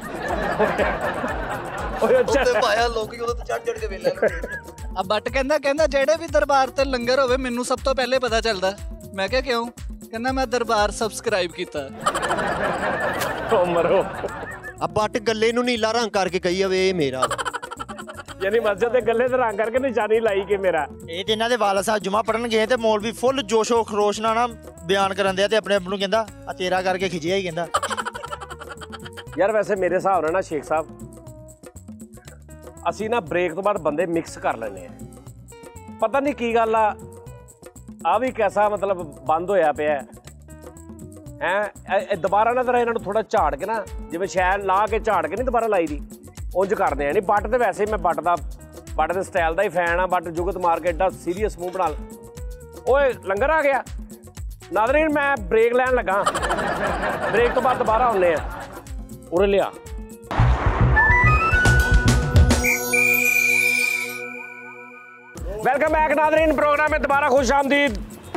ਉੱਤੇ ਪਾਇਆ ਲੋਕੀ ਉਹਦੇ ਤੇ ਚੜ ਚੜ ਕੇ ਵੇਲੇ। ਆ ਬੱਟ ਕਹਿੰਦਾ ਕਹਿੰਦਾ ਜਿਹੜੇ ਵੀ ਦਰਬਾਰ ਤੇ ਲੰਗਰ ਹੋਵੇ ਮੈਨੂੰ ਸਭ ਤੋਂ ਪਹਿਲੇ ਪਤਾ ਚੱਲਦਾ। ਮੈਂ ਕਿਹਾ ਕਿਉਂ? ਕਹਿੰਦਾ ਮੈਂ ਦਰਬਾਰ ਸਬਸਕ੍ਰਾਈਬ ਕੀਤਾ। ਓ ਮਰੋ। ਆ ਬੱਟ ਗੱਲੇ ਨੂੰ ਨੀਲਾ ਰੰਗ ਕਰਕੇ ਕਹੀ ਜਾਵੇ ਇਹ ਮੇਰਾ। ਯਾਨੀ ਮਸਜਿਦ ਦੇ ਗੱਲੇ ਤੇ ਰੰਗ ਕਰਕੇ ਨਿਸ਼ਾਨੀ ਲਾਈ ਕਿ ਮੇਰਾ। ਇਹ ਤੇ ਇਹਨਾਂ ਦੇ ਵਾਲਾ ਸਾਹਿਬ ਜੁਮਾ ਪੜਨ ਗਏ ਤੇ ਮੌਲਵੀ ਫੁੱਲ ਜੋਸ਼ੋ ਖਰੋਸ਼ ਨਾਲ ਨਾ ਬਿਆਨ ਕਰਨ ਦਿਆ ਤੇ ਆਪਣੇ ਆਪ ਨੂੰ ਕਹਿੰਦਾ ਆ ਤੇਰਾ ਕਰਕੇ ਖਿਜਿਆ ਹੀ। ਕਹਿੰਦਾ ਯਾਰ ਵੈਸੇ ਮੇਰੇ ਹਿਸਾਬ ਨਾਲ ਨਾ ਸ਼ੇਖ ਸਾਹਿਬ, ਅਸੀਂ ਨਾ ਬ੍ਰੇਕ ਤੋਂ ਬਾਅਦ ਬੰਦੇ ਮਿਕਸ ਕਰ ਲੈਂਦੇ ਆ। ਪਤਾ ਨਹੀਂ ਕੀ ਗੱਲ ਆ, ਆ ਵੀ ਕੈਸਾ ਮਤਲਬ ਬੰਦ ਹੋਇਆ ਪਿਆ ਹੈ। ਦੁਬਾਰਾ ਨਾ ਜ਼ਰਾ ਇਹਨਾਂ ਨੂੰ ਥੋੜਾ ਝਾੜ ਕੇ ਨਾ, ਜਿਵੇਂ ਸ਼ੈਲ ਲਾ ਕੇ ਝਾੜ ਕੇ ਨਹੀਂ ਦੁਬਾਰਾ ਲਾਈ ਦੀ, ਉਂਝ ਕਰਦੇ ਆ। ਨਹੀਂ ਬੱਟ ਤੇ ਵੈਸੇ ਮੈਂ ਬੱਟ ਦਾ ਬੱਟ ਦੇ ਸਟਾਈਲ ਦਾ ਹੀ ਫੈਨ ਆ। ਬੱਟ ਜੁਗਤ ਮਾਰ ਕੇ ਏਡਾ ਸੀਰੀਅਸ ਮੂੰਹ ਬਣਾ। ਓਏ ਲੰਗਰ ਆ ਗਿਆ ਨਾਜ਼ਰੀਨ, ਮੈਂ ਬ੍ਰੇਕ ਲੈਣ ਲੱਗਾ, ਬ੍ਰੇਕ ਤੋਂ ਬਾਅਦ ਦੁਬਾਰਾ ਆਉਂਦੇ ਆ। ਉਰੇ ਲਿਆ। वेलकम बैक नाज़रीन, प्रोग्राम में दोबारा खुश आमदीद।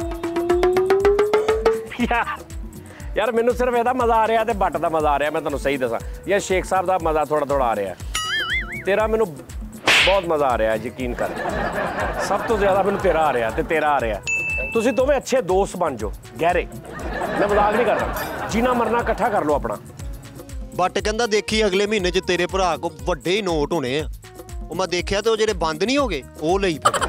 यार मैनू सिर्फ ਇਹਦਾ मज़ा आ रहा है बट का मज़ा आ रहा। मैं ਤੁਹਾਨੂੰ सही दसा यार, शेख साहब का मज़ा थोड़ा थोड़ा आ रहा है। तेरा मैनू बहुत मज़ा आ रहा है, यकीन कर। सब तो ज़्यादा मैनू तेरा आ रहा है, तेरा आ रहा है। तुसीं दोवें अच्छे दोस्त बन जाओ, गहरे। मैं मजाक नहीं कर रहा, जीना मरना इकट्ठा कर लो अपना। ਬੱਟ ਕਹਿੰਦਾ ਦੇਖੀ ਅਗਲੇ ਮਹੀਨੇ 'ਚ ਤੇਰੇ ਭਰਾ ਕੋ ਵੱਡੇ ਹੀ ਨੋਟ ਹੋਣੇ ਆ। ਉਹ ਮੈਂ ਦੇਖਿਆ ਤੇ ਉਹ ਜਿਹੜੇ ਬੰਦ ਨਹੀਂ ਹੋ ਗਏ ਉਹ ਲਈ ਫਿਰ।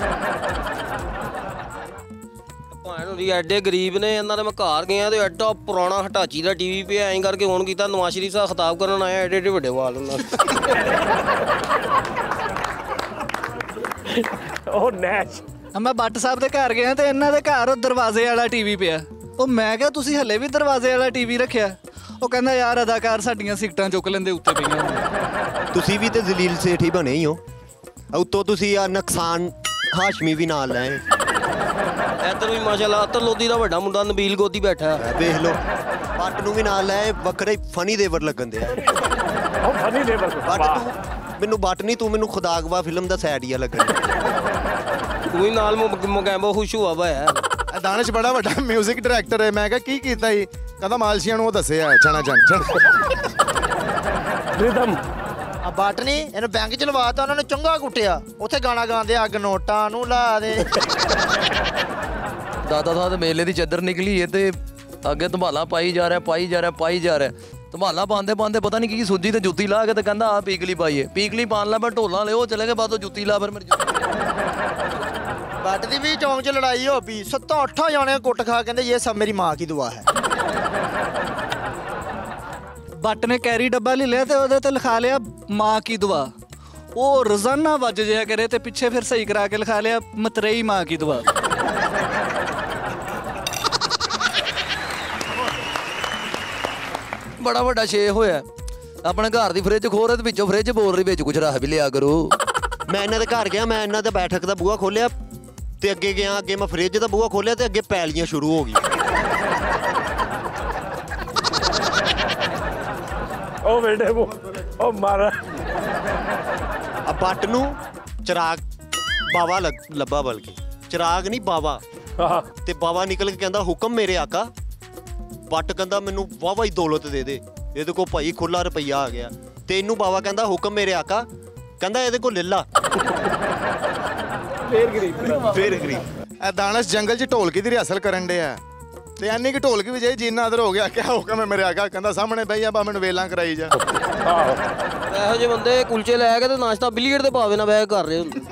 ਐਡੇ ਗਰੀਬ ਨੇ ਇਹਨਾਂ ਦੇ। ਮੈਂ ਘਰ ਗਿਆ ਤੇ ਐਡਾ ਪੁਰਾਣਾ ਹਟਾਚੀ ਦਾ ਟੀਵੀ ਪਿਆ, ਐਂ ਕਰਕੇ ਹੁਣ ਕੀਤਾ ਨਵਾਜ਼ ਸ਼ਰੀਫ ਸਾਹਿਬ ਖਿਤਾਬ ਕਰਨ ਆਇਆ, ਐਡੇ ਐਡੇ ਵੱਡੇ ਵਾਲ ਉਹਨਾਂ ਦੇ। ਉਹ ਨੈਸ਼ ਮੈਂ ਬੱਟ ਸਾਹਿਬ ਦੇ ਘਰ ਗਿਆ ਤੇ ਇਹਨਾਂ ਦੇ ਘਰ ਉਹ ਦਰਵਾਜ਼ੇ ਵਾਲਾ ਟੀਵੀ ਪਿਆ। ਉਹ ਮੈਂ ਕਿਹਾ ਤੁਸੀਂ ਹੱਲੇ ਵੀ ਦਰਵਾਜ਼ੇ ਵਾਲਾ ਟੀਵੀ ਰੱਖਿਆ? ਉਹ ਕਹਿੰਦਾ ਯਾਰ ਅਦਾਕਾਰ ਸਾਡੀਆਂ ਸਿਗਟਾਂ ਚੁੱਕ ਲੈਂਦੇ ਉੱਤੇ ਪਈਆਂ। ਤੁਸੀਂ ਵੀ ਤੇ ਜ਼ਲੀਲ ਸੇਠ ਹੀ ਬਣੇ ਹੀ ਹੋ। ਉੱਤੋਂ ਤੁਸੀਂ ਆ ਨੁਕਸਾਨ ਹਾਸ਼ਮੀ ਵੀ ਨਾਲ ਲੈ ਇੱਧਰ ਵੀ ਮਾਸ਼ਾਅੱਲਾ ਅਤਰ ਲੋਧੀ ਦਾ ਵੱਡਾ ਮੁੰਡਾ ਨਬੀਲ ਗੋਦੀ ਬੈਠਾ। ਵੇਖ ਲਓ ਬੱਟ ਨੂੰ ਵੀ ਨਾਲ ਲੈ, ਵੱਖਰੇ ਫਨੀ ਦੇਵਰ ਲੱਗਣ ਦੇ ਆ। ਉਹ ਫਨੀ ਦੇਵਰ ਬੱਟ ਤੂੰ ਮੈਨੂੰ ਬੱਟ ਨਹੀਂ, ਤੂੰ ਮੈਨੂੰ ਖੁਦਾਗਵਾ ਫਿਲਮ ਦਾ ਸੈਡੀਆ ਲੱਗਣ। ਤੂੰ ਹੀ ਨਾਲ ਮੁਕੈਂਬੋ ਖੁਸ਼ ਹੋਆ ਭਾਇਆ। ਦਾਨਿਸ਼ ਬੜਾ ਵੱਡਾ ਮਿਊਜ਼ਿਕ ਡਾਇਰੈਕਟਰ ਹੈ। ਮੈਂ ਕਿਹਾ ਕੀ ਕੀਤਾ ਜੀ? ਕਹਿੰਦਾ ਮਾਲਸ਼ੀਆਂ ਨੂੰ ਉਹ ਦੱਸਿਆ ਚਣਾ ਚਣ ਰਿਦਮ ਆ ਬੱਟ ਨਹੀਂ ਇਹਨੂੰ ਬੈਂਕ ਚ ਲਵਾਤਾ, ਉਹਨਾਂ ਨੇ ਚੰਗਾ ਕੁੱਟਿਆ। ਉੱਥੇ ਗਾਣਾ ਗਾਉਂਦੇ ਅੱਗ ਨੋਟਾਂ ਨੂੰ ਲਾ ਦੇ। ਦਾਦਾ ਸਾਹਿਬ ਦੇ ਮੇਲੇ ਦੀ ਚੱਦਰ ਨਿਕਲੀ ਏ ਤੇ ਅੱਗੇ ਧਮਾਲਾ ਪਾਈ ਜਾ ਰਿਹਾ ਪਾਈ ਜਾ ਰਿਹਾ ਪਾਈ ਜਾ ਰਿਹਾ। ਧਮਾਲਾ ਪਾਉਂਦੇ ਪਾਉਂਦੇ ਪਤਾ ਨਹੀਂ ਕੀ ਸੂਜੀ ਤੇ ਜੁੱਤੀ ਲਾ ਕੇ ਤੇ ਕਹਿੰਦਾ ਆ ਪੀਕਲੀ ਪਾਈਏ। ਪੀਕਲੀ ਪਾਣ ਲਾ ਮੈਂ ਢੋਲਾਂ ਲਿਓ ਚਲੇ ਗਏ ਬਾਅਦ ਉਹ ਜੁੱਤੀ ਲਾ ਫਿਰ ਮੇਰੀ ਬੱਟ ਦੀ ਵੀ ਚੌਂਕ 'ਚ ਲੜਾਈ ਹੋ ਪਈ। ਸੱਤਾਂ ਅੱਠਾਂ ਜਾਣੇ ਕੁੱਟ ਖਾ ਕਹਿੰਦੇ ਇਹ ਸਭ ਮੇਰੀ ਮਾਂ ਕੀ ਦੁਆ ਹੈ। ਬੱਟ ਨੇ ਕੈਰੀ ਡੱਬਾ ਲੈ ਲਿਆ ਤੇ ਉਹਦੇ ਤੇ ਲਿਖਾ ਲਿਆ ਮਾਂ ਕੀ ਦੁਆ। ਉਹ ਰੋਜ਼ਾਨਾ ਵੱਜ ਜਿਆ ਕਰੇ ਤੇ ਪਿੱਛੇ ਫਿਰ ਸਹੀ ਕਰਾ ਕੇ ਲਿਖਾ ਲਿਆ ਮਤਰੇਈ ਮਾਂ ਕੀ ਦੁਆ। ਬੜਾ ਵੱਡਾ ਛੇ ਹੋਇਆ ਆਪਣੇ ਘਰ ਦੀ ਫ੍ਰਿਜ ਖੋਰ ਤੇ ਵਿੱਚੋਂ ਫ੍ਰਿਜ ਬੋਲ ਰਹੀ ਵਿੱਚ ਕੁਝ ਰੱਖ ਵੀ ਲਿਆ ਕਰੋ। ਮੈਂ ਇਹਨਾਂ ਦੇ ਘਰ ਗਿਆ, ਮੈਂ ਇਹਨਾਂ ਦੇ ਬੈਠਕ ਦਾ ਬੂਹਾ ਖੋਲਿਆ ਤੇ ਅੱਗੇ ਗਿਆ, ਅੱਗੇ ਮੈਂ ਫ੍ਰਿਜ ਦਾ ਬੂਹਾ ਖੋਲਿਆ ਤੇ ਅੱਗੇ ਪੈਲੀਆਂ ਸ਼ੁਰੂ ਹੋ ਗਈਆਂ। ਉਹ ਬੇਟੇ ਉਹ ਮਾਰ ਆ ਬੱਟ ਨੂੰ ਚਿਰਾਗ ਬਾਵਾ ਲੱਭਾ, ਬਲਕਿ ਚਿਰਾਗ ਨਹੀਂ ਬਾਵਾ। ਤੇ ਬਾਵਾ ਨਿਕਲ ਕੇ ਕਹਿੰਦਾ ਹੁਕਮ ਮੇਰੇ ਆਕਾ। ਬੱਟ ਕਹਿੰਦਾ ਮੈਨੂੰ ਵਾਹਵਾ ਹੀ ਦੌਲਤ ਦੇ ਦੇ, ਇਹਦੇ ਕੋਲ ਭਾਈ ਖੁੱਲਾ ਰੁਪਈਆ ਆ ਗਿਆ। ਤੇ ਇਹਨੂੰ ਬਾਵਾ ਕਹਿੰਦਾ ਹੁਕਮ ਮੇਰੇ ਆਕਾ, ਕਹਿੰਦਾ ਇਹਦੇ ਕੋਲ ਲੈ ਲਾ। ਫੇਰ ਗਰੀਬ ਫੇਰ ਗਰੀਬ। ਇਹ ਦਾਨਿਸ਼ ਜੰਗਲ 'ਚ ਢੋਲਕੀ ਦੀ ਰਿਹਰਸਲ ਕਰਨ ਡਿਆ ਤੇ ਐਨੀ ਕਿ ਢੋਲਕੀ ਵੀ ਜੇ ਜਿੰਨਾ ਅਦਰ ਹੋ ਗਿਆ ਕਿਆ ਹੁਕਮ ਹੈ ਮੇਰੇ ਆਕਾ। ਕਹਿੰਦਾ ਸਾਹਮਣੇ ਬਈ ਆ ਬਾ ਮੈਨੂੰ ਵੇਲਾਂ ਕਰਾਈ ਜਾ। ਆਹੋ ਇਹੋ ਜਿਹੇ ਬੰਦੇ ਕੁਲਚੇ ਲੈ ਕੇ ਤੇ ਨਾਸ਼ਤਾ ਬਿਲੀਅਰਡ ਦੇ ਭਾਵੇਂ ਨਾ ਬਹਿ ਕੇ ਕਰ ਰਹੇ ਹੁੰਦੇ।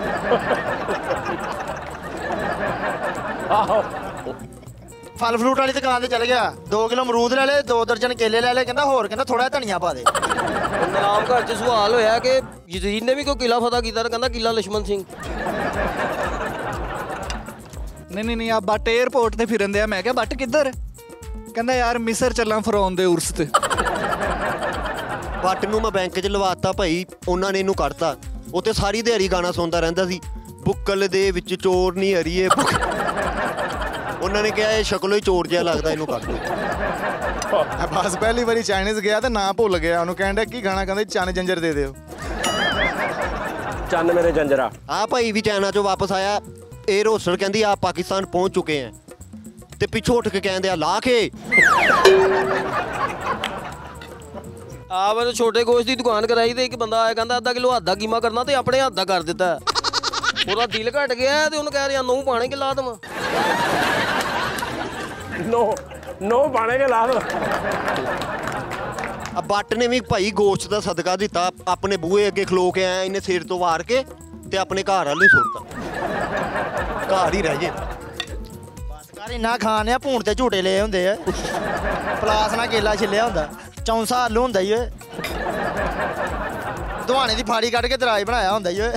ਆਹੋ ਫਲ ਫਰੂਟ ਵਾਲੀ ਦੁਕਾਨ ਤੇ ਚਲ ਗਿਆ, ਦੋ ਕਿਲੋ ਅਮਰੂਦ ਲੈ ਲਏ, ਦੋ ਦਰਜਨ ਕੇਲੇ ਲੈ ਲਏ। ਕਹਿੰਦਾ ਹੋਰ ਕਹਿੰਦਾ ਥੋੜਾ ਧਨੀਆ ਪਾ ਦੇ। ਨਾਮ ਘਰ 'ਚ ਸਵਾਲ ਹੋਇਆ ਕਿ ਯਜ਼ੀਦ ਨੇ ਵੀ ਕੋਈ ਕਿਲਾ ਫਤਿਹ ਕੀਤਾ? ਕਹਿੰਦਾ ਕਿਲਾ ਲਛਮਣ ਸਿੰਘ। ਨਹੀਂ ਨਹੀਂ ਨਹੀਂ ਆ ਬੱਟ ਏਅਰਪੋਰਟ ਤੇ ਫਿਰਨ ਦਿਆ। ਮੈਂ ਕਿਹਾ ਬੱਟ ਕਿੱਧਰ? ਕਹਿੰਦਾ ਯਾਰ ਮਿਸਰ ਚੱਲਾਂ ਫਰੌਨ ਦੇ ਉਰਸ ਤੇ। ਬੱਟ ਨੂੰ ਮੈਂ ਬੈਂਕ 'ਚ ਲਵਾਤਾ ਭਾਈ, ਉਹਨਾਂ ਨੇ ਇਹਨੂੰ ਕੱਢਤਾ। ਉਹ ਤੇ ਸਾਰੀ ਦਿਹਾੜੀ ਗਾਣਾ ਸੁਣਦਾ ਰਹਿੰਦਾ ਸੀ, ਬੁੱਕਲ ਦੇ ਵਿੱਚ ਚੋਰ ਨਹੀਂ ਹਰੀਏ। ਉਹਨਾਂ ਨੇ ਕਿਹਾ ਇਹ ਸ਼ਕਲੋਂ ਹੀ ਚੋਰ ਜਿਹਾ ਲੱਗਦਾ, ਇਹਨੂੰ ਕੱਢ ਦਿਓ। ਬਸ ਪਹਿਲੀ ਵਾਰੀ ਚਾਈਨੀਜ਼ ਗਿਆ ਤੇ ਨਾ ਭੁੱਲ ਗਿਆ। ਉਹਨੂੰ ਕਹਿੰਦਾ ਕੀ ਗਾਣਾ? ਕਹਿੰਦਾ ਚੰਨ ਜੰਜਰ ਦੇ ਦਿਓ। ਚੰਨ ਮੇਰੇ ਜੰਜਰਾ। ਆ ਭਾਈ ਵੀ ਚਾਈਨਾ 'ਚੋਂ ਵਾਪਸ ਆਇਆ। ਏਅਰ ਹੋਸਟਰ ਕਹਿੰਦੀ ਆ ਪਾਕਿਸਤਾਨ ਪਹੁੰਚ ਚੁੱਕੇ ਆ ਤੇ ਪਿੱਛੋਂ ਉੱਠ ਕੇ ਕਹਿੰਦੇ ਆ ਲਾ ਕੇ। ਆ ਮੈਂ ਛੋਟੇ ਗੋਸ਼ਤ ਦੀ ਦੁਕਾਨ ਕਰਾਈ ਤੇ ਇੱਕ ਬੰਦਾ ਆਇਆ ਕਹਿੰਦਾ ਅੱਧਾ ਕਿਲੋ ਹੱਥ ਦਾ ਕੀਮਾ ਕਰਨਾ ਤੇ ਆਪਣੇ ਹੱਥ ਦਾ ਕਰ ਦਿੱਤਾ। ਉਹਦਾ ਦਿਲ ਘਟ ਗਿਆ ਤੇ ਉਹਨੂੰ ਕਹਿ ਰਿਹਾ ਨੌ ਪਾਣੇ ਕਿ ਲਾ ਦੇਵਾਂ। ਨੋ ਨੋ ਪਾਣੇ ਕੇ ਲਾ ਦੇਵਾਂ। ਆ ਬੱਟ ਨੇ ਵੀ ਭਾਈ ਗੋਸ਼ਤ ਦਾ ਸਦਕਾ ਦਿੱਤਾ, ਆਪਣੇ ਬੂਹੇ ਅੱਗੇ ਖਲੋ ਕੇ ਆਇਆ, ਇਹਨੇ ਸਿਰ ਤੋਂ ਵਾਰ ਕੇ ਤੇ ਆਪਣੇ ਘਰ ਵਾਲੇ ਸੁੱਟਤਾ। ਘਰ ਹੀ ਰਹਿ ਜੇ ਬਸ ਕਰ ਇੰਨਾ ਖਾਣ ਆ। ਭੂਣ ਤੇ ਝੂਟੇ ਲਏ ਹੁੰਦੇ ਆ, ਪਲਾਸ ਨਾਲ ਕੇਲਾ ਛਿੱਲਿਆ ਹੁੰਦਾ, ਚੌਂਸਾ ਆਲੂ ਹੁੰਦਾ ਹੀ ਓਏ, ਦੁਹਾਣੇ ਦੀ ਫਾੜੀ ਕੱਢ ਕੇ ਦਰਾਜ ਬਣਾਇਆ ਹੁੰਦਾ ਹੀ ਓਏ।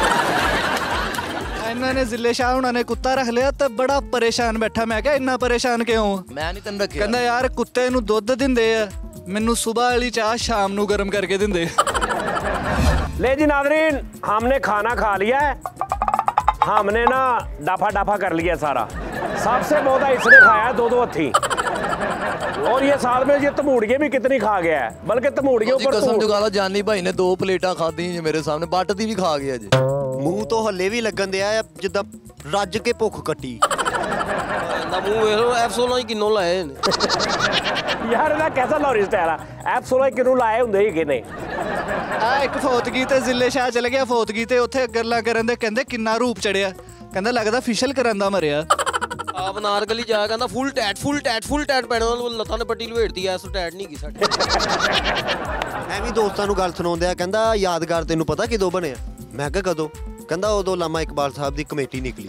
ਇਹਨਾਂ ਨੇ ਜ਼ਿੱਲੇ ਸ਼ਾਹ ਹੁਣਾਂ ਨੇ ਕੁੱਤਾ ਰੱਖ ਲਿਆ ਤੇ ਬੜਾ ਪਰੇਸ਼ਾਨ ਬੈਠਾ। ਮੈਂ ਕਿਹਾ ਇੰਨਾ ਪਰੇਸ਼ਾਨ ਕਿਉਂ? ਮੈਂ ਨਹੀਂ ਤੈਨੂੰ ਰੱਖਿਆ। ਕਹਿੰਦਾ ਯਾਰ ਕੁੱਤੇ ਨੂੰ ਦੁੱਧ ਦਿੰਦੇ ਆ, ਮੈਨੂੰ ਸੁਬਾਹ ਵਾਲੀ ਚਾਹ ਸ਼ਾਮ ਨੂੰ ਗਰਮ ਕਰਕੇ ਦਿੰਦੇ। ले जी नाज़रीन, हमने खाना खा लिया है, हमने ना डाफा डाफा कर लिया सारा। सबसे बहुत इसने खाया दो दो हथी, और ये साथ में ये तमूड़िए भी कितनी खा गया है, बल्कि तमूड़ियों पर कसम चुका लो जानी भाई ने दो प्लेटा खाधी मेरे सामने, बट दी भी खा गया जी। ਮੂੰਹ ਤੋਂ ਹੱਲੇ ਵੀ ਲੱਗਣ ਦਿਆ ਜਿੱਦਾਂ ਰੱਜ ਕੇ ਭੁੱਖ ਕੱਟੀ। ਇਹਦਾ ਮੂੰਹ ਵੇਖ ਲਓ, ਐਫ ਸੋਲਾਂ ਹੀ ਕਿੰਨੋਂ ਲਾਏ ਨੇ ਯਾਰ ਇਹਦਾ ਕੈਸਾ ਲਾਹੌਰੀ ਸਟਾਈਲ ਆ, ਐਫ ਸੋਲਾਂ ਕਿੰਨੋਂ ਲਾਏ ਹੁੰਦੇ ਹੀ ਕਿਨੇ। ਆ ਇੱਕ ਫੌਤਗੀ ਤੇ ਜ਼ਿੱਲੇ ਸ਼ਾਹ ਚਲੇ ਗਿਆ, ਫੌਤਗੀ ਤੇ ਉੱਥੇ ਗੱਲਾਂ ਕਰਨ ਦੇ ਕਹਿੰਦੇ ਕਿੰਨਾ ਰੂਪ ਚੜਿਆ, ਕਹਿੰਦਾ ਲੱਗਦਾ ਫਿਸ਼ਲ ਕਰਨ ਦਾ ਮਰਿਆ। ਆਪ ਨਾਰਗਲੀ ਜਾ ਕਹਿੰਦਾ full tight full tight full tight ਪੈਣ ਨਾਲ ਲੱਤਾਂ ਨੇ ਪੱਟੀ ਲਵੇੜਦੀ ਐ, ਸੋ ਟੈਟ ਨਹੀਂ ਗਈ ਸਾਡੇ। ਐਵੇਂ ਦੋਸਤਾਂ ਨੂੰ ਗੱਲ ਸੁਣਾਉਂਦੇ ਆ, ਕਹਿੰਦਾ ਯਾਦਗਾਰ ਤੈਨੂੰ ਪਤਾ ਕਿਦੋਂ ਬਣਿਆ? ਮੈਂ ਕਿਹਾ ਕਦੋਂ? ਕਹਿੰਦਾ ਉਦੋਂ ਲਾਮਾ ਇਕਬਾਲ ਸਾਹਿਬ ਦੀ ਕਮੇਟੀ ਨਿਕਲੀ।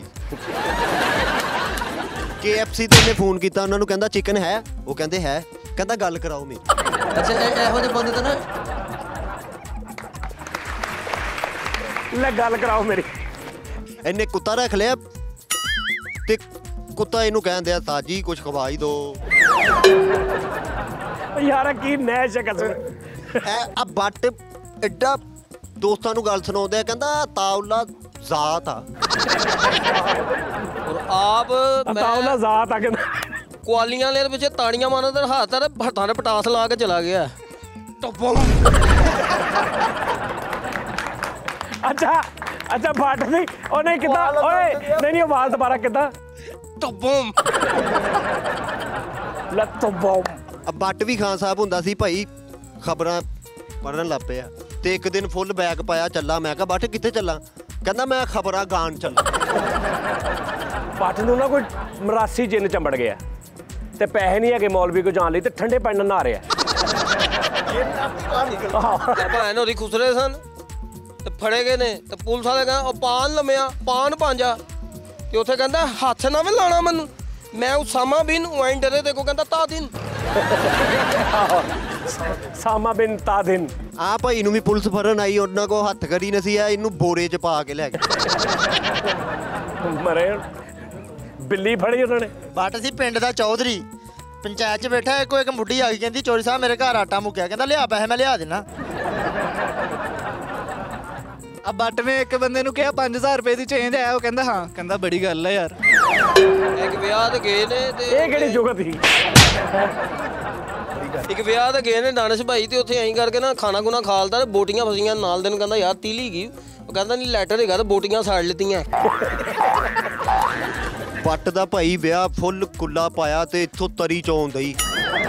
ਕੇ ਐਫ ਸੀ ਤੇ ਉਹਨੇ ਫੋਨ ਕੀਤਾ ਉਹਨਾਂ ਨੂੰ, ਕਹਿੰਦਾ ਚਿਕਨ ਹੈ? ਉਹ ਕਹਿੰਦੇ ਹੈ। ਕਹਿੰਦਾ ਗੱਲ ਕਰਾਓ ਮੇਰੀ। ਅੱਛਾ ਇਹੋ ਜਿਹੇ ਬੰਦੇ ਤਾਂ ਨਾ ਲੈ ਗੱਲ ਕਰਾਓ ਮੇਰੀ। ਇਹਨੇ ਕੁੱਤਾ ਰੱਖ ਲਿਆ ਤੇ ਕੁੱਤਾ ਇਹਨੂੰ ਕਹਿੰਦੇ ਆ ਸਾਜੀ ਕੁਝ ਖਵਾ ਹੀ ਦੋ। ਯਾਰ ਕੀ ਨੈਸ਼ ਕਸਰ ਐ ਆ ਬੱਟ ਐਡਾ ਦੋਸਤਾਂ ਨੂੰ ਗੱਲ ਸੁਣਾਉਂਦੇ ਆ ਕਹਿੰਦਾ ਤਾਉਲਾ ਜ਼ਾਤ ਆ। ਔਰ ਆਪ ਤਾਉਲਾ ਜ਼ਾਤ ਆ ਕਹਿੰਦਾ ਕੁਆਲੀਆਂ ਵਾਲੇ ਪਿੱਛੇ ਤਾੜੀਆਂ ਮਾਰਨ ਤੇ ਹੱਥ ਤੇ ਹੱਥਾਂ ਨੇ ਪਟਾਸ ਲਾ ਕੇ ਚਲਾ ਗਿਆ। ਅੱਛਾ ਅੱਛਾ ਫਟ ਨਹੀਂ ਉਹਨੇ ਕਿੱਦਾਂ ਓਏ ਨਹੀਂ ਨਹੀਂ ਆਵਾਜ਼ ਦੁਬਾਰਾ ਕਿੱਦਾਂ ਟੱਬਮ ਲੱਤੋਂ ਬੱਟ ਵੀ ਖਾਨ ਸਾਹਿਬ ਹੁੰਦਾ ਸੀ ਭਾਈ ਖਬਰਾਂ ਪੜ੍ਹਨ ਲੱਗ ਪਿਆ ਤੇ ਇੱਕ ਦਿਨ ਫੁੱਲ ਬੈਗ ਪਾਇਆ ਚੱਲਾ। ਮੈਂ ਕਿਹਾ ਬੱਟ ਕਿੱਥੇ ਚੱਲਾਂ? ਕਹਿੰਦਾ ਮੈਂ ਖਬਰਾਂ ਗਾਣ ਚੱਲਾਂ। ਪੱਟ ਨੂੰ ਨਾ ਕੋਈ ਮਰਾਸੀ ਜਿੰਨ ਚੰਬੜ ਗਿਆ ਤੇ ਪੈਸੇ ਨਹੀਂ ਹੈਗੇ ਮੌਲਵੀ ਕੋ ਜਾਣ ਲਈ ਤੇ ਠੰਡੇ ਪਾਣੀ ਨਾਲ ਨਹਾ ਰਿਹਾ। ਭੈਣ ਉਹਦੀ ਖੁਸਰੇ ਸਨ ਤੇ ਫੜੇ ਗਏ ਨੇ ਤੇ ਪੁਲਿਸ ਵਾਲੇ ਕਹਿੰਦਾ ਉਹ ਪਾਨ ਲੰਮਿਆ ਪਾਨ ਪਾਂਜਾ ਤੇ ਉੱਥੇ ਕਹਿੰਦਾ ਹੱਥ ਨਾ ਵੀ ਲਾਣਾ ਮੈਨੂੰ। ਮੈਂ ਉਸਾਮਾ ਬਿਨ ਵਾਈਨ ਡਰੇ ਤੇ ਕੋ ਕਹਿੰਦਾ ਤਾ ਦਿਨ ਸਾਮਾ ਬਿਨ ਤਾ ਦਿਨ। ਆ ਭਾਈ ਨੂੰ ਵੀ ਪੁਲਿਸ ਫੜਨ ਆਈ ਉਹਨਾਂ ਕੋ ਹੱਥ ਕਰੀ ਨਸੀ ਆ ਇਹਨੂੰ ਬੋਰੇ 'ਚ ਪਾ ਕੇ ਲੈ ਗਏ। ਮਰੇ ਬਿੱਲੀ ਫੜੀ ਉਹਨਾਂ ਨੇ। ਬੱਟ ਸੀ ਪਿੰਡ ਦਾ ਚੌਧਰੀ ਪੰਚਾਇਤ 'ਚ ਬੈਠਾ ਇੱਕੋ ਇੱਕ ਮੁੱਢੀ ਆ ਗਈ ਕਹਿੰਦੀ ਚੋਰੀ ਸਾਹਿਬ ਮੇਰੇ ਘਰ ਆਟਾ ਮੁੱਕਿਆ। ਕਹਿੰਦਾ ਲਿਆ ਪੈਸੇ ਮੈਂ ਲਿਆ ਦੇਣਾ। ਆ ਬੱਟ ਨੇ ਇੱਕ ਬੰਦੇ ਨੂੰ ਕਿਹਾ ਪੰਜ ਹਜ਼ਾਰ ਰੁਪਏ ਦੀ ਚੇਂਜ ਆਇਆ ਉਹ ਕਹਿੰਦਾ ਹਾਂ ਕਹਿੰਦਾ ਬੜੀ ਗੱਲ ਹੈ ਯਾਰ। ਇੱਕ ਵਿਆਹ ਤੇ ਗਏ ਨੇ ਤੇ ਇਹ ਕਿਹੜੀ ਜੁਗਤ ਸੀ? ਇੱਕ ਵਿਆਹ ਤੇ ਗਏ ਨੇ ਦਾਨਿਸ਼ ਭਾਈ ਤੇ ਉੱਥੇ ਐਂ ਕਰਕੇ ਨਾ ਖਾਣਾ ਖੁਣਾ ਖਾਲਦਾ ਤੇ ਬੋਟੀਆਂ ਫਸੀਆਂ ਨਾਲ ਦੇ ਨੂੰ ਕਹਿੰਦਾ ਯਾਰ ਤੀਲੀ ਗਈ। ਉਹ ਕਹਿੰਦਾ ਨਹੀਂ ਲੈਟਰ ਹੈਗਾ ਤੇ ਬੋਟੀਆਂ ਸਾੜ ਲਿੱਤੀਆਂ। ਪੱਟ ਦਾ ਭਾਈ ਵਿਆਹ ਫੁੱਲ ਕੁੱਲਾ ਪਾਇਆ ਤੇ ਇੱਥੋਂ ਤਰੀ ਚੋਂ ਹੀ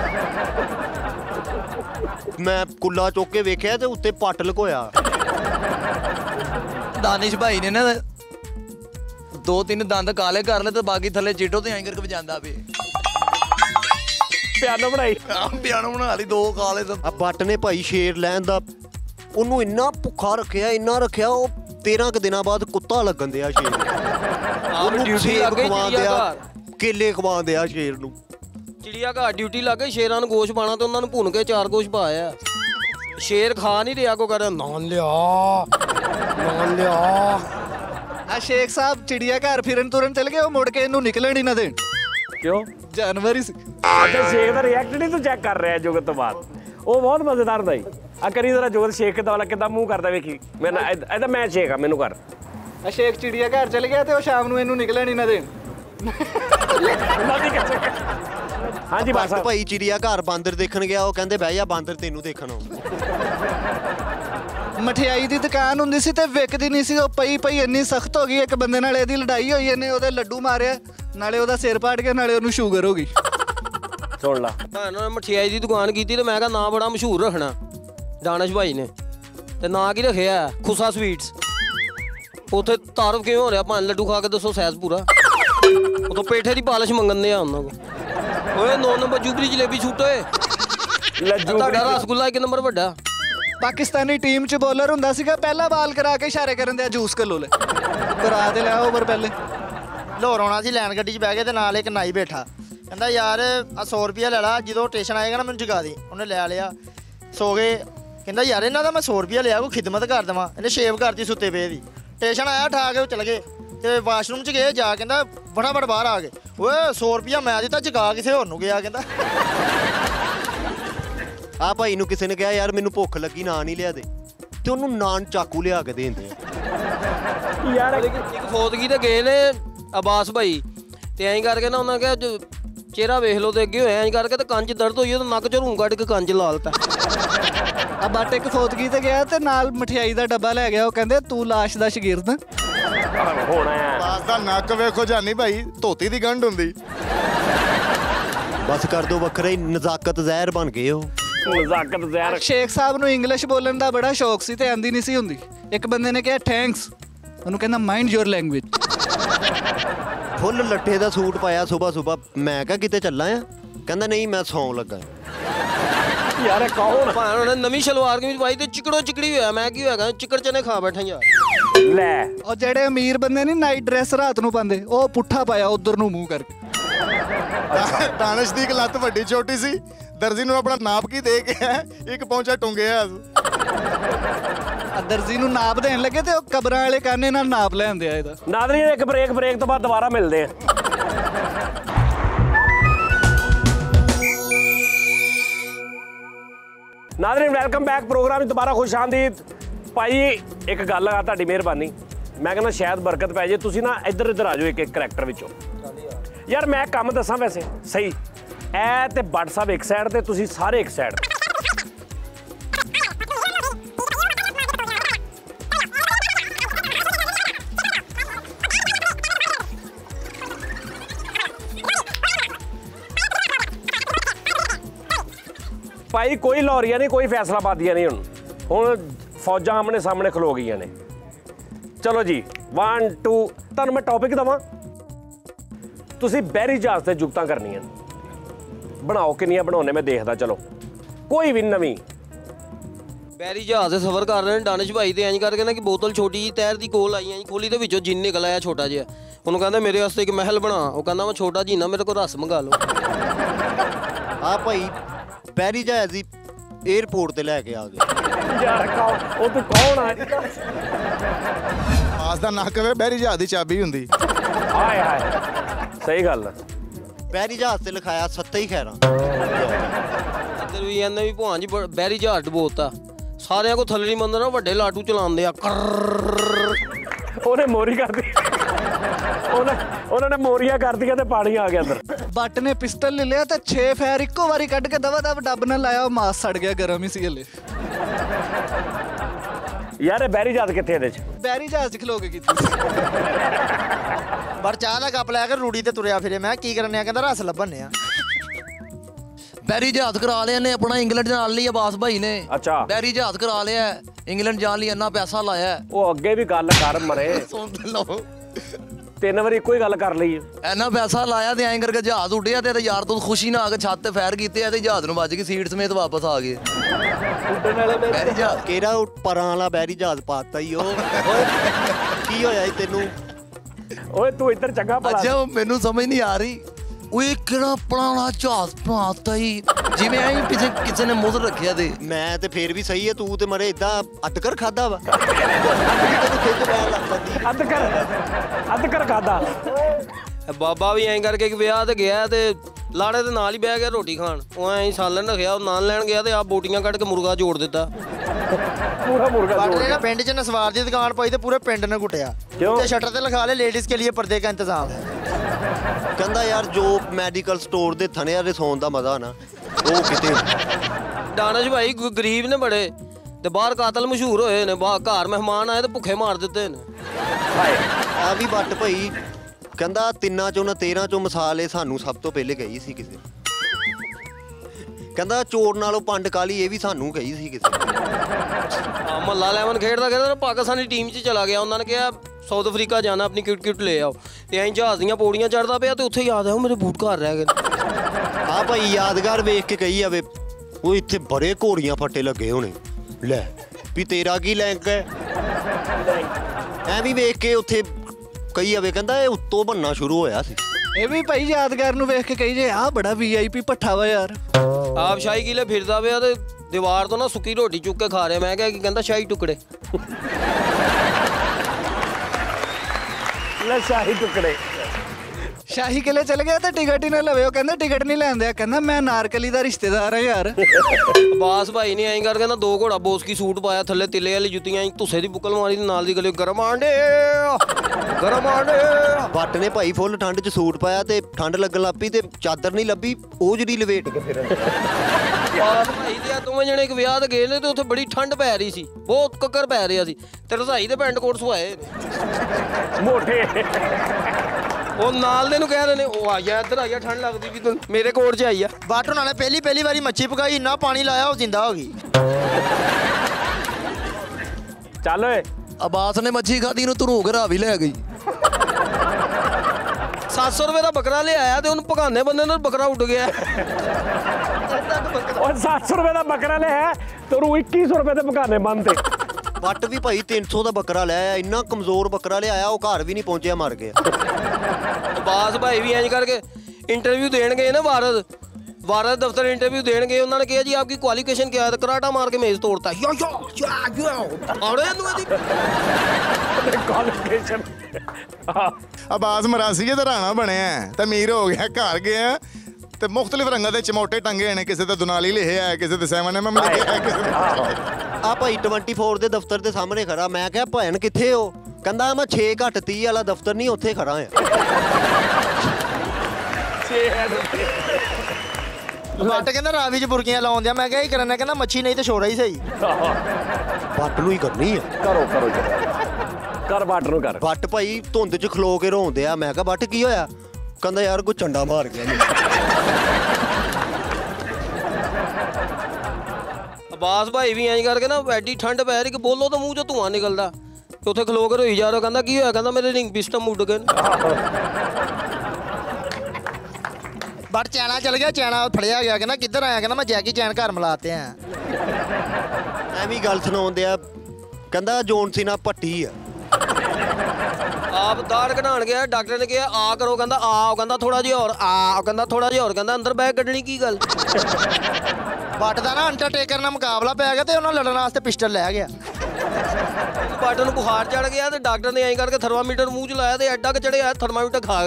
ਮੈਂ ਕੁੱਲਾ ਚੁੱਕ ਕੇ ਵੇਖਿਆ ਤੇ ਉੱਤੇ ਪੱਟ ਲੁਕੋਇਆ। ਦਾਨਿਸ਼ ਭਾਈ ਨੇ ਨਾ ਦੋ ਤਿੰਨ ਦੰਦ ਕਾਲੇ ਕਰ ਲਏ ਤੇ ਬਾਕੀ ਥੱਲੇ ਚਿੱਟੋ ਤੇ ਐਂ ਕਰਕੇ ਵਜਾਂਦਾ ਪਏ। ਪਿਆਨੋ ਬਣਾਈ ਪਿਆਨੋ ਬਣਾ ਲਈ ਦੋ ਕਾਲੇ ਤਾਂ। ਆ ਬੱਟ ਨੇ ਭਾਈ ਸ਼ੇਰ ਲੈਣ ਦਾ ਉਹਨੂੰ ਇੰਨਾ ਭੁੱਖਾ ਰੱਖਿਆ ਇੰਨਾ ਰੱਖਿਆ ਉਹ ਤੇਰਾਂ ਕੁ ਦਿਨਾਂ ਬਾਅਦ ਕੁੱਤਾ ਲੱਗਣ ਦਿਆ ਸ਼ੇਰ। ਉਹਨੂੰ ਡਿਊਟੀ ਲੱਗ ਗਈ ਚਿੜੀਆ ਘਰ ਕੇਲੇ ਖਵਾਉਂਦੇ ਆ ਸ਼ੇਰ ਨੂੰ। ਚਿੜੀਆ ਘਰ ਡਿਊਟੀ ਲੱਗ ਗਈ ਸ਼ੇਰਾਂ ਨੂੰ ਗੋਸ਼ ਪਾਣਾ ਤੇ ਉਹਨਾਂ ਨੂੰ ਭੁੰਨ ਕੇ ਚਾਰ ਗੋਸ਼ ਪਾਇਆ। ਸ਼ੇਰ ਖਾ ਨਹੀਂ ਰਿਹਾ ਕੋ ਕਹਿੰਦਾ ਨਾਨ ਲਿਆ ਨਾਨ ਲਿਆ। ਆ ਸ਼ੇਖ ਸਾਹਿਬ ਚਿੜੀਆ ਘਰ ਫਿਰਨ ਤੁਰਨ ਚਲ ਗਏ ਉਹ ਮੁੜ ਕੇ ਇਹਨੂੰ ਨਿਕਲਣ ਹੀ ਨਾ ਦੇਣ। ਕਿਉਂ? ਜਾਨਵਰ ਹੀ ਸੀ। ਅੱਛਾ ਸ਼ੇਖ ਦਾ ਰਿਐਕਟ ਨਹੀਂ ਤੂੰ ਚੈੱਕ ਕਰ ਰਿਹਾ ਜੁਗਤ ਤੋਂ ਬਾਅਦ ਉਹ ਬਹੁਤ ਮਜ਼ੇਦਾਰ ਹੁੰਦਾ ਜੀ। ਆ ਕਰੀ ਜ਼ਰਾ ਜੁਗਤ ਸ਼ੇਖ ਕਿੱਦਾਂ ਵਾਲਾ ਕਿੱਦਾਂ ਮੂੰਹ ਕਰਦਾ ਵੇਖੀ ਮੈਂ ਇਹਦਾ ਮੈਂ ਸ਼ੇਖ ਆ ਮੈਨੂੰ ਕਰ। ਆ ਸ਼ੇਖ ਚਿੜੀਆ ਘਰ ਚਲ ਗਿਆ ਤੇ ਉਹ ਸ਼ਾਮ ਨੂੰ ਇਹਨੂੰ ਨਿਕਲਣ ਹੀ ਨਾ ਦੇਣ। ਹਾਂਜੀ ਬੱਟ ਭਾਈ ਚਿੜੀਆ ਘਰ ਬਾਂਦਰ ਦੇਖਣ ਗਿਆ ਉਹ ਕਹਿੰਦੇ ਬਹਿ ਜਾ ਬਾਂਦਰ ਤੈਨੂੰ ਦੇਖਣ ਆਉ। ਮਠਿਆਈ ਦੀ ਦੁਕਾਨ ਹੁੰਦੀ ਸੀ ਤੇ ਵਿਕਦੀ ਨਹੀਂ ਸੀ ਉਹ ਪਈ ਪਈ ਇੰਨੀ ਸਖਤ ਹੋ ਗਈ ਇੱਕ ਬੰਦੇ ਨਾਲ ਇਹਦੀ ਲੜਾਈ ਹੋਈ ਇਹਨੇ ਉਹਦੇ ਲੱਡੂ ਮਾਰਿਆ ਨਾਲੇ ਉਹਦਾ ਸਿਰ ਪਾੜ ਗਿਆ ਨਾਲੇ ਉਹਨੂੰ ਸ਼ੂਗਰ ਹੋ ਗਈ। ਸੁਣ ਲਾ ਭੈਣ ਨੇ ਮਠਿਆਈ ਦੀ ਦੁਕਾਨ ਕੀਤੀ ਤੇ ਮੈਂ ਕਿਹਾ ਨਾਂ ਬੜਾ ਮਸ਼ਹੂਰ ਰੱਖਣਾ ਦਾਨਿਸ਼ ਭਾਈ ਨੇ ਤੇ ਨਾਂ ਕੀ ਰੱਖਿਆ ਖੁਸਾ ਸਵੀਟਸ। ਉੱਥੇ ਤਾਰਫ ਕਿਵੇਂ ਹੋ ਰਿਹਾ ਪੰਜ ਲੱਡੂ ਖਾ ਕੇ ਦੱਸੋ ਸਾਈਜ਼ ਪੂਰਾ। ਉਦੋਂ ਪੇਠੇ ਦੀ ਪਾਲਿਸ਼ ਮੰਗਣ ਦੇ ਆ ਉਹਨਾਂ ਕੋਲ। ਓਏ ਨੌ ਨੰਬਰ ਜੂਬਰੀ ਜਲੇਬੀ ਛੂਟ ਓਏ ਤੁਹਾਡਾ ਰਸਗੁੱਲਾ ਇੱਕ ਨੰਬਰ ਵੱਡਾ। ਪਾਕਿਸਤਾਨੀ ਟੀਮ 'ਚ ਬੋਲਰ ਹੁੰਦਾ ਸੀਗਾ ਪਹਿਲਾ ਬਾਲ ਕਰਾ ਕੇ ਇਸ਼ਾਰੇ ਕਰਨ ਦੇ ਜੂਸ ਕੱਲੋ ਲੈ ਕਰਾ ਦੇ ਲਿਆ ਓਵਰ ਪਹਿਲੇ। ਲਾਹੌਰ ਆਉਣਾ ਸੀ ਲੈਣ ਗੱਡੀ 'ਚ ਬਹਿ ਕੇ ਤੇ ਨਾਲ ਇੱਕ ਨਾਈ ਬੈਠਾ ਕਹਿੰਦਾ ਯਾਰ ਆ ਸੌ ਰੁਪਇਆ ਲੈ ਲਾ ਜਦੋਂ ਸਟੇਸ਼ਨ ਆਏਗਾ ਨਾ ਮੈਨੂੰ ਜਗਾ ਦੇ। ਉਹਨੇ ਲੈ ਲਿਆ ਸੋ ਗਏ। ਕਹਿੰਦਾ ਯਾਰ ਇਹਨਾਂ ਦਾ ਮੈਂ ਸੌ ਰੁਪਇਆ ਲਿਆ ਕੋਈ ਖਿਦਮਤ ਕਰ ਦੇਵਾਂ। ਇਹਨੇ ਸ਼ੇਵ ਕਰਤੀ ਸੁੱਤੇ ਪਏ ਦੀ। ਸਟੇਸ਼ਨ ਆਇਆ ਉਠਾ ਕੇ ਉਹ ਚਲ ਗਏ ਤੇ ਵਾਸ਼ਰੂਮ 'ਚ ਗਏ ਜਾ ਕਹਿੰਦਾ ਫਟਾਫਟ ਬਾਹਰ ਆ ਗਏ ਓਏ ਸੌ ਰੁਪਇਆ ਮੈਂ ਦਿੱਤਾ ਜਗਾ ਕਿਸੇ ਹੋਰ ਨੂੰ ਗਿਆ ਕਹਿੰਦਾ। ਆ ਭਾਈ ਨੂੰ ਕਿਸੇ ਨੇ ਕਿਹਾ ਯਾਰ ਮੈਨੂੰ ਭੁੱਖ ਲੱਗੀ ਨਾਨ ਹੀ ਲਿਆ ਦੇ ਤੇ ਉਹਨੂੰ ਨਾਨ ਚਾਕੂ ਲਿਆ ਕੇ ਦੇਂਦੇ ਆ। ਯਾਰ ਇੱਕ ਫੌਤਗੀ ਤੇ ਗਏ ਨੇ ਅਬਾਸ ਭਾਈ ਤੇ ਐਂ ਕਰਕੇ ਨਾ ਉਹਨਾਂ ਕਿਹਾ ਚਿਹਰਾ ਵੇਖ ਲਓ ਤੇ ਅੱਗੇ ਹੋਇਆ ਐਂ ਕਰਕੇ ਤੇ ਕੰਨ 'ਚ ਦਰਦ ਹੋਈ ਤੇ ਨੱਕ 'ਚ ਰੂੰ ਕੱਢ ਕੇ ਕੰਨ 'ਚ ਲਾਲਤਾ। ਆ ਬੱਟ ਇੱਕ ਫੌਤਗੀ ਤੇ ਗਿਆ ਤੇ ਨਾਲ ਮਠਿਆਈ ਦਾ ਡੱਬਾ ਲੈ ਗਿਆ ਉਹ ਕਹਿੰਦੇ ਤੂੰ ਲਾਸ਼ ਦਾ ਸ਼ਗਿਰਦ ਹੋਣਾ ਆ। ਬਾਸ ਦਾ ਨੱਕ ਵੇਖੋ ਜਾਨੀ ਭਾਈ ਧੋਤੀ ਦੀ ਗੰਢ ਹੁੰਦੀ। ਬਸ ਕਰ ਦੋ ਵੱਖਰਾ ਹੀ ਨਜ਼ਾਕਤ ਜ਼ਹਿਰ ਬਣ ਗਏ ਉਹ। ਨਜ਼ਾਕਤ ਜ਼ਹਿਰ। ਸ਼ੇਖ ਸਾਹਿਬ ਨੂੰ ਇੰਗਲਿਸ਼ ਬੋਲਣ ਦਾ ਬੜਾ ਸ਼ੌਕ ਸੀ ਤੇ ਆਂਦੀ ਨਹੀਂ ਸੀ ਹੁੰਦੀ। ਇੱਕ ਬੰਦੇ ਨੇ ਕਿਹਾ ਥੈਂਕਸ ਉਹਨੂੰ ਕਹਿੰਦਾ ਮਾਈਂਡ ਯੋਰ ਲੈਂਗੁਏਜ। ਫੁੱਲ ਲੱਠੇ ਦਾ ਸੂਟ ਪਾਇਆ ਸੁਬਾ ਸੁਬਾ ਮੈਂ ਕਿਹਾ ਕਿਤੇ ਚੱਲਾਂ ਆ ਕਹਿੰਦਾ ਨਹੀਂ ਮੈਂ ਸੌਂ ਲੱਗਾ। ਯਾਰ ਕੌਣ ਭਾਣ ਉਹਨੇ ਨਵੀਂ ਸ਼ਲਵਾਰ ਕਮੀਜ਼ ਪਾਈ ਤੇ ਚਿਕੜੋ ਚਿਕੜੀ ਹੋਇਆ ਮੈਂ ਕੀ ਹੋਇਆ ਚਿਕੜ ਚਨੇ ਖਾ ਬੈਠਾ ਯਾਰ। ਲੈ ਉਹ ਜਿਹੜੇ ਅਮੀਰ ਬੰਦੇ ਨਹੀਂ ਨਾਈਟ ਡਰੈਸ ਰਾਤ ਨੂੰ ਪਾਉਂਦੇ ਉਹ ਪੁੱਠਾ ਪਾਇਆ ਉਧਰ ਨੂੰ ਮੂੰਹ ਕਰਕੇ। ਦਾਨਿਸ਼ ਦੀ ਇੱਕ ਲੱਤ ਵੱਡੀ ਛੋਟੀ ਸੀ ਦਰਜੀ ਨੂੰ ਆਪਣਾ ਨਾਪ ਕੀ ਦੇ ਕੇ ਇੱਕ ਪੌਂਚਾ ਟੁੰਗਿਆ। ਦਰਜੀ ਨੂੰ ਨਾਪ ਦੇਣ ਲੱਗੇ ਤੇ ਉਹ ਕਬਰਾਂ ਵਾਲੇ ਕਾਨੇ ਨਾਲ ਨਾਪ ਲੈਂਦੇ ਆ ਇਹਦਾ। ਨਾਜ਼ਰੀਨ ਇੱਕ ਬ੍ਰੇਕ ਬ੍ਰੇਕ ਤੋਂ ਬਾਅਦ ਦੁਬਾਰਾ ਮਿਲਦੇ ਆ। ਨਾਜ਼ਰੀਨ ਵੈਲਕਮ ਬੈਕ ਪ੍ਰੋਗਰਾਮ ਵਿੱਚ ਦੁਬਾਰਾ ਖੁਸ਼ ਆਮਦੀਦ। ਭਾਈ ਇੱਕ ਗੱਲ ਆ ਤੁਹਾਡੀ ਮਿਹਰਬਾਨੀ, ਮੈਂ ਕਹਿੰਦਾ ਸ਼ਾਇਦ ਬਰਕਤ ਪੈ ਜੇ, ਤੁਸੀਂ ਨਾ ਇੱਧਰ ਇੱਧਰ ਆ ਜਾਓ ਇੱਕ ਇੱਕ ਕਰੈਕਟਰ ਵਿੱਚੋਂ। ਯਾਰ ਮੈਂ ਕੰਮ ਦੱਸਾਂ ਵੈਸੇ ਸਹੀ, ਐ ਤੇ ਬੱਟ ਸਾਹਿਬ ਇੱਕ ਸਾਈਡ ਤੇ ਤੁਸੀਂ ਸਾਰੇ ਇੱਕ ਸਾਈਡ। ਭਾਈ ਕੋਈ ਲਾਹੌਰੀਆ ਨਹੀਂ, ਕੋਈ ਫੈਸਲਾਬਾਦੀਆਂ ਨਹੀਂ। ਹੁਣ ਹੁਣ ਫੌਜਾਂ ਆਮਣੇ ਸਾਹਮਣੇ ਖਲੋ ਗਈਆਂ ਨੇ। ਚਲੋ ਜੀ ਵਨ ਟੂ, ਤੁਹਾਨੂੰ ਮੈਂ ਟੌਪਿਕ ਦੇਵਾਂ। ਤੁਸੀਂ ਬਹਿਰੀ ਜਹਾਜ਼ ਤੇ ਜੁਗਤਾਂ ਕਰਨੀਆਂ, ਬਣਾਓ ਕਿੰਨੀਆਂ ਬਣਾਉਣੇ ਮੈਂ ਦੇਖਦਾ। ਚਲੋ ਕੋਈ ਵੀ ਨਵੀਂ ਬਹਿਰੀ ਜਹਾਜ਼ ਤੇ ਸਫ਼ਰ ਕਰ ਰਹੇ ਨੇ ਡਾਨਿਸ਼ ਭਾਈ ਤੇ ਐਂ ਕਰਕੇ ਨਾ ਕਿ ਬੋਤਲ ਛੋਟੀ ਜਿਹੀ ਤੈਰ ਦੀ ਕੋਲ ਆਈ, ਖੋਲੀ ਦੇ ਵਿੱਚੋਂ ਜਿੰਨ ਨਿਕਲ ਆਇਆ ਛੋਟਾ ਜਿਹਾ। ਉਹਨੂੰ ਕਹਿੰਦਾ ਮੇਰੇ ਵਾਸਤੇ ਇੱਕ ਮਹਿਲ ਬਣਾ। ਉਹ ਕਹਿੰਦਾ ਮੈਂ ਛੋਟਾ ਜੀਨਾ, ਮੇਰੇ ਕੋਲ ਰਸ ਮੰਗਾ ਲਓ। ਆ ਭਾਈ ਬਹਿਰੀ ਜਹਾਜ਼ ਦੀ 에ਅਰਪੋਰਟ ਤੇ ਲੈ ਕੇ ਆ ਗਏ। ਯਾਰ ਕੌਣ ਉਹ, ਤੂੰ ਕੌਣ ਆ? ਆਸ ਦਾ ਨੱਕ ਵੇ ਬਹਿਰੀ ਜਹਾਜ਼ ਦੀ ਚਾਬੀ ਹੁੰਦੀ। ਹਾਏ ਹਾਏ ਸਹੀ ਗੱਲ ਆ। ਬਹਿਰੀ ਜਹਾਜ਼ ਤੇ ਲਿਖਾਇਆ ਸੱਤੇ ਹੀ ਖੈਰਾਂ। ਇੱਧਰ ਵੀ ਕਹਿੰਦੇ ਵੀ ਭਵਾਨ ਜੀ ਬਹਿਰੀ ਜਹਾਜ਼ ਡਬੋਤਾ, ਸਾਰਿਆਂ ਕੋ ਥੱਲੇ ਨਹੀਂ ਮੰਨਦਾ ਨਾ, ਵੱਡੇ ਲਾਟੂ ਚਲਾਉਂਦੇ ਆ। ਉਹਨੇ ਮੋਰੀ ਕਰਦੀ, ਉਹਨਾਂ ਉਹਨਾਂ ਨੇ ਮੋਰੀਆਂ ਕਰਦੀਆਂ ਤੇ ਪਾਣੀ ਆ ਗਿਆ ਅੰਦਰ। ਬੱਟ ਨੇ ਪਿਸਟਲ ਲੈ ਲਿਆ ਤੇ ਛੇ ਫੈਰ ਇੱਕੋ ਵਾਰੀ ਕੱਢ ਕੇ ਦਵਾ ਦਵ ਡੱਬ ਨਾਲ ਲਾਇਆ, ਉਹ ਮਾਸ ਸੜ ਗਿਆ, ਗਰਮ ਹੀ ਸੀ ਹਲੇ। ਯਾਰ ਇਹ ਬਹਿਰੀ ਜਹਾਜ਼ ਕਿੱਥੇ ਇਹਦੇ ਚ? ਬਹਿਰੀ ਜਹਾਜ਼ 'ਚ ਖਲੋ ਕੇ ਕੀਤੀ ਸੀ। ਪਰ ਚਾਹ ਦਾ ਕੱਪ ਲੈ ਕੇ ਰੂੜੀ ਤੇ ਤੁਰਿਆ ਫਿਰੇ। ਮੈਂ ਕੀ ਕਰਨੇ ਆ? ਕਹਿੰਦਾ ਰਸ ਲੱਭਣੇ ਆ। ਬਹਿਰੀ ਜਹਾਜ਼ ਕਰਾ ਲਿਆ ਨੇ ਆਪਣਾ, ਇੰਗਲੈਂਡ ਨਾਲ ਲਈ ਅਬਾਸ ਭਾਈ ਨੇ। ਅੱਛਾ ਬਹਿਰੀ ਜਹਾਜ਼ ਕਰਾ ਲਿਆ, ਇੰਗਲੈਂਡ ਜਾਣ ਲਈ ਇੰਨਾ ਪੈਸਾ ਲਾਇਆ। ਉਹ ਅੱਗੇ ਵੀ ਗੱਲ ਕਰ ਮਰੇ, ਸੁਣ ਲਓ ਤਿੰਨ ਵਾਰੀ ਇੱਕੋ ਹੀ ਗੱਲ ਕਰ ਲਈ। ਇੰਨਾ ਪੈਸਾ ਲਾਇਆ ਤੇ ਐਂ ਕਰਕੇ ਜਹਾਜ਼ ਉੱਡਿਆ ਤੇ ਯਾਰ ਤੋਂ ਖੁਸ਼ੀ ਨਾ ਆ ਕੇ ਛੱਤ ਤੇ ਫਾਇਰ ਕੀਤੇ ਆ ਤੇ ਜਹਾਜ਼ ਨੂੰ ਵੱਜ ਕੇ ਸੀਟ ਸਮੇਤ ਵਾਪਸ ਆ ਗਏ। ਬਹਿਰੀ ਜਹਾਜ਼ ਕਿਹੜਾ ਉਹ ਪਰਾਂ ਵਾਲਾ ਬਹਿਰੀ ਜਹਾਜ਼ ਪਾਤਾ ਹੀ ਉਹ। ਓਏ ਕੀ ਹੋਇਆ ਈ ਤੈਨੂੰ? ਓਏ ਤੂੰ ਇੱਧਰ ਚੰਗਾ ਭਲਾ। ਅੱਛਾ ਮੈਨੂੰ ਸਮਝ ਨਹੀਂ ਆ ਰਹੀ, ਓਏ ਕਿਹੜਾ ਪੁਰਾਣਾ ਜਹਾਜ਼ ਪਾਤਾ ਹੀ, ਜਿਵੇਂ ਐਂ ਪਿੱਛੇ ਕਿਸੇ ਨੇ ਮੁੱਦ ਰੱਖਿਆ ਤੇ। ਮੈਂ ਤੇ ਫੇਰ ਵੀ ਸਹੀ ਹੈ, ਤੂੰ ਤੇ ਮਰੇ ਇਦਾਂ ਅੱਧਕਰ ਖਾਦਾ ਵਾ। ਅੱਧਕਰ ਅੱਧਕਰ ਖਾਦਾ। ਬਾਬਾ ਵੀ ਐਂ ਕਰਕੇ ਵਿਆਹ ਤੇ ਗਿਆ ਤੇ ਲਾੜੇ ਦੇ ਨਾਲ ਹੀ ਬਹਿ ਗਿਆ ਰੋਟੀ ਖਾਣ। ਉਹ ਐਂ ਸਾਲਣ ਰੱਖਿਆ, ਉਹ ਨਾਨ ਲੈਣ ਗਿਆ ਤੇ ਆਪ ਬੋਟੀਆਂ ਕੱਢ ਕੇ ਮੁਰਗਾ ਜੋੜ ਦਿੱਤਾ। ਪੂਰਾ ਮੁਰਗਾ ਬੱਟ ਨੇ ਨਾ ਪਿੰਡ 'ਚ ਨਸਵਾਰ ਦੀ ਦੁਕਾਨ ਪਾਈ ਤੇ ਪੂਰੇ ਪਿੰਡ ਨੇ ਕੁੱਟਿਆ। ਤੇ ਸ਼ਟਰ ਤੇ ਲਿਖਾ ਲਿਆ ਲੇਡੀਜ਼ ਕੇ ਲਈ ਪਰਦੇ ਦਾ ਇੰਤਜ਼ਾਮ ਹੈ। ਕਹਿੰਦਾ ਯਾਰ ਜੋ ਮੈਡੀਕਲ ਸਟੋਰ ਦੇ ਥਣਿਆਂ ਦੇ ਸੌਣ ਦਾ ਮਜ਼ਾ ਨਾ ਉਹ ਕਿਤੇ। ਡਾਨਿਸ਼ ਭਾਈ ਗਰੀਬ ਨੇ ਬੜੇ ਤੇ ਬਾਹਰ ਕਾਤਲ ਮਸ਼ਹੂਰ ਹੋਏ ਨੇ, ਬਾਹਰ ਘਰ ਮਹਿਮਾਨ ਆਏ ਤੇ ਭੁੱਖੇ ਮਾਰ ਦਿੱਤੇ ਨੇ। ਹਾਏ ਆ ਵੀ ਬੱਟ ਭਾਈ ਕਹਿੰਦਾ ਤਿੰਨਾਂ ਚੋਂ ਨਾ ਤੇਰਾਂ ਚੋਂ ਮਿਸਾਲ ਇਹ ਸਾਨੂੰ ਸਭ ਤੋਂ ਪਹਿਲੇ ਗਈ ਸੀ ਕਿਸੇ। ਕਹਿੰਦਾ ਚੋਰ ਨਾਲੋਂ ਪੰਡ ਕਾਲੀ ਇਹ ਵੀ ਸਾਨੂੰ ਗਈ ਸੀ ਕਿਸੇ। ਆ ਮਹੱਲਾ ਇਲੈਵਨ ਖੇਡਦਾ ਖੇਡਦਾ ਪਾਕਿਸਤਾਨੀ ਟੀਮ 'ਚ ਚਲਾ ਗਿਆ। ਉਹਨਾਂ ਨੇ ਕਿਹਾ ਸਾਊਥ ਅਫਰੀਕਾ ਜਾਣਾ, ਆਪਣੀ ਕਿਟ ਕਿਟ ਲੈ ਆਓ। ਤੇ ਐਂ ਜਹਾਜ਼ ਦੀਆਂ ਪੌੜੀਆਂ ਚੜ੍ਹਦਾ ਪਿਆ ਤੇ ਉੱਥੇ ਯਾਦ ਆਇਆ ਮੇਰੇ ਬੂਟ ਘਰ ਰਹਿ ਗਏ। ਆ ਭਾਈ ਯਾਦਗਾਰ ਵੇਖ ਕੇ ਕਹੀ ਜਾਵੇ ਉਹ ਇੱਥੇ ਬੜੇ ਘੋੜੀਆਂ ਫੱਟੇ ਲੱਗੇ ਹੋਣੇ, ਲੈ ਵੀ ਤੇਰਾ ਕੀ ਲੈਂਕ ਹੈ। ਐ ਵੀ ਵੇਖ ਕੇ ਉੱਥੇ ਕਹੀ ਜਾਵੇ ਕਹਿੰਦਾ ਇਹ ਉੱਤੋਂ ਬੰਨਣਾ ਸ਼ੁਰੂ ਹੋਇਆ ਸੀ। ਇਹ ਵੀ ਭਾਈ ਯਾਦਗਾਰ ਨੂੰ ਵੇਖ ਕੇ ਕਹੀ ਜੇ ਆਹ ਬੜਾ ਵੀ ਆਈ ਪੀ ਭੱਠਾ ਵਾ ਯਾਰ। ਆਪ ਸ਼ਾਹੀ ਕਿਲੇ ਫਿਰਦਾ ਪਿਆ ਤੇ ਦੀਵਾਰ ਤੋਂ ਨਾ ਸੁੱਕੀ ਰੋਟੀ ਚੁੱਕ ਕੇ ਖਾ ਰਿਹਾ। ਮੈਂ ਕਿਹਾ ਕੀ ਕਹਿੰਦਾ ਸ਼ਾਹੀ ਟੁਕੜੇ। ਲੈ ਸ਼ਾਹੀ ਟੁਕੜੇ। ਸ਼ਾਹੀ ਕਿਲੇ ਚਲ ਗਿਆ ਤੇ ਟਿਕਟ ਹੀ ਨਾ ਲਵੇ। ਉਹ ਕਹਿੰਦਾ ਟਿਕਟ ਨਹੀਂ ਲੈਂਦੇ। ਕਹਿੰਦਾ ਮੈਂ ਨਾਰਕਲੀ ਦਾ ਰਿਸ਼ਤੇਦਾਰ ਆ ਯਾਰ। ਬਾਸ ਭਾਈ ਨੇ ਐਂ ਕਰ ਕਹਿੰਦਾ ਦੋ ਘੋੜਾ ਬੋਸਕੀ ਸੂਟ ਪਾਇਆ, ਥੱਲੇ ਤਿੱਲੇ ਵਾਲੀ ਜੁੱਤੀਆਂ, ਧੁੱਸੇ ਦੀ ਬੁੱਕਲ ਮਾਰੀ, ਨਾਲ ਦੀ ਗਲੇ ਗਰਮ ਆਂਡੇ ਗਰਮ ਆਂਡੇ। ਬੱਟ ਨੇ ਭਾਈ ਫੁੱਲ ਠੰਡ 'ਚ ਸੂਟ ਪਾਇਆ ਤੇ ਠੰਡ ਲੱਗਣ ਲੱਗ ਪਈ ਤੇ ਚਾਦਰ ਨਹੀਂ ਲੱਭੀ, ਉਹ ਜਿਹੜੀ ਲਵੇਟ ਕੇ ਫਿਰਨ। ਬਾਸ ਭਾਈ ਤੇ ਆ ਦੋਵੇਂ ਜਣੇ ਇੱਕ ਵਿਆਹ ਤੇ ਗਏ ਨੇ ਤੇ ਉੱਥੇ ਬੜੀ ਠੰਡ ਪੈ ਰਹੀ ਸੀ, ਬਹੁਤ ਕੱਕਰ ਪੈ ਰਿਹਾ ਸੀ ਤੇ ਰਜ਼ਾਈ ਦੇ ਪੈਂਟ ਕੋਟ ਸਵਾਏ ਮੋਟੇ। ਉਹ ਨਾਲ ਦੇ ਨੂੰ ਕਹਿ ਰਹੇ ਨੇ ਉਹ ਆ ਗਿਆ ਇੱਧਰ ਆ ਗਿਆ, ਠੰਡ ਲੱਗਦੀ ਵੀ ਤੂੰ ਮੇਰੇ ਕੋਟ 'ਚ ਆਈ ਆ। ਬੱਟ ਉਹਨਾਂ ਨੇ ਪਹਿਲੀ ਪਹਿਲੀ ਵਾਰੀ ਮੱਛੀ ਪਕਾਈ, ਇੰਨਾ ਪਾਣੀ ਲਾਇਆ ਉਹ ਜ਼ਿੰਦਾ ਹੋ ਗਈ। ਚੱਲ ਓਏ ਅਬਾਸ ਨੇ ਮੱਛੀ ਖਾਦੀ ਨੂੰ ਧਰੂ ਕੇ ਰਾਵੀ ਲੈ ਗਈ। ਸੱਤ ਸੌ ਰੁਪਏ ਦਾ ਬੱਕਰਾ ਲਿਆਇਆ ਤੇ ਉਹਨੂੰ ਪਕਾਨੇ ਬੰਦੇ ਨਾਲ ਬੱਕਰਾ ਉੱਡ ਗਿਆ। ਉਹ ਸੱਤ ਸੌ ਰੁਪਏ ਦਾ ਬੱਕਰਾ ਲਿਆ ਤੇ ਉਹ ਇੱਕੀ ਸੌ ਰੁਪਏ ਦੇ ਪਕਾਨੇ ਬੰਦ ਤੇ। ਬੱਟ ਵੀ ਭਾਈ ਤਿੰਨ ਸੌ ਦਾ ਬੱਕਰਾ ਲਿਆਇਆ, ਇੰਨਾ ਕਮਜ਼ੋਰ ਬੱਕਰਾ ਲਿਆਇਆ ਉਹ ਘਰ ਵੀ ਨਹੀਂ ਪਹੁੰਚਿਆ, ਮਰ ਗਿਆ। ਬਾਸ ਭਾਈ ਵੀ ਇੰਜ ਕਰਕੇ ਇੰਟਰਵਿਊ ਦੇਣ ਗਏ ਨਾ ਭਾਰਤ, दोबारा दफ्तर इंटरव्यू देने गए उन्होंने कहा जी आपकी क्वालिफिकेशन क्या है तो कराटा मार के मेज तोड़ता yo yo yo qualification Abbas मरासी ਦਾ ਰਾਣਾ ਬਣਿਆ ਤੇ ਅਮੀਰ ਹੋ ਗਿਆ ਘਰ ਗਿਆ ਤੇ ਮੁxtਲਿਫ ਰੰਗਾਂ ਦੇ ਚਮੋਟੇ ਟੰਗੇ ਨੇ ਕਿਸੇ ਤੇ ਦੁਨਾਲੀ ਲਿਖਿਆ ਹੈ ਕਿਸੇ ਤੇ ਸੈਵਨ ਐਮ ਐਮ ਲਿਖਿਆ ਹੈ ਕਿਸੇ ਤੇ ਆ ਭਾਈ ਚੌਬੀ ਦੇ ਦਫ਼ਤਰ ਦੇ ਸਾਹਮਣੇ ਖੜਾ ਮੈਂ ਕਿਹਾ ਭੈਣ ਕਿੱਥੇ ਹੋ ਕਹਿੰਦਾ ਮੈਂ ਛੇ ਘੱਟ ਤੀਹ ਵਾਲਾ ਦਫ਼ਤਰ ਨਹੀਂ ਉੱਥੇ ਖੜਾ ਆ ਬੱਟ ਕਹਿੰਦਾ ਰਾਵੀ 'ਚ ਬੁਰਕੀਆਂ ਲਾਉਂਦਿਆ ਮੈਂ ਕਿਹਾ ਇਹ ਕਰਨਾ ਕਹਿੰਦਾ ਮੱਛੀ ਨਹੀਂ ਤੇ ਛੋੜਾ ਹੀ ਸਹੀ ਵੱਟ ਨੂੰ ਹੀ ਕਰਨੀ ਆ ਕਰੋ ਕਰੋ ਜੀ ਕਰ ਵੱਟ ਨੂੰ ਕਰ ਵੱਟ ਭਾਈ ਧੁੰਦ 'ਚ ਖਲੋ ਕੇ ਰੋਂਦੇ ਆ ਮੈਂ ਕਿਹਾ ਵੱਟ ਕੀ ਹੋਇਆ ਕਹਿੰਦਾ ਯਾਰ ਕੋਈ ਚੰਡਾ ਮਾਰ ਗਿਆ अब्बास भाई भी ऐं करके ना एडी ठंड पै रही कि बोलो तो मूँह चो धुआं निकलदा तो उत्थे खलो के रोई जा रहा कहंदा की होया कहंदा मेरे रिंग पिस्टम उड़ गए ਬੱਟ ਚੈਨਾ ਚਲ ਗਿਆ ਚੈਨਾ ਫੜਿਆ ਗਿਆ ਕਹਿੰਦਾ ਕਿੱਧਰ ਆਇਆ ਕਹਿੰਦਾ ਮੈਂ ਜੈਕੀ ਚੈਨ ਘਰ ਮਿਲਾਤੇ ਆ ਐਵੇਂ ਗੱਲ ਸੁਣਾਉਂਦੇ ਆ ਕਹਿੰਦਾ ਜੋਨ ਸੀ ਨਾ ਪੱਟੀ ਆ आप दाढ़ कढ़ाण गया डॉक्टर ने कहा आ करो कहंदा आ कहंदा थोड़ा जिहा और आ कहंदा थोड़ा जिहा और कहंदा अंदर बैग कड्ढनी की गल ਬੱਟ ਦਾ ਨਾ ਅੰਡਰਟੇਕਰ ਨਾਲ ਮੁਕਾਬਲਾ ਪੈ ਗਿਆ ਤੇ ਉਹਨਾਂ ਲੜਨ ਵਾਸਤੇ ਪਿਸਟਲ ਲੈ ਗਿਆ ਬੱਟ ਨੂੰ ਬੁਖਾਰ ਚੜ ਗਿਆ ਤੇ ਡਾਕਟਰ ਨੇ ਐਂ ਕਰਕੇ ਥਰਮਾਮੀਟਰ ਮੂੰਹ 'ਚ ਲਾਇਆ ਤੇ ਐਡਾ ਕ ਚੜਿਆ ਥਰਮਾਮੀਟਰ ਖਾ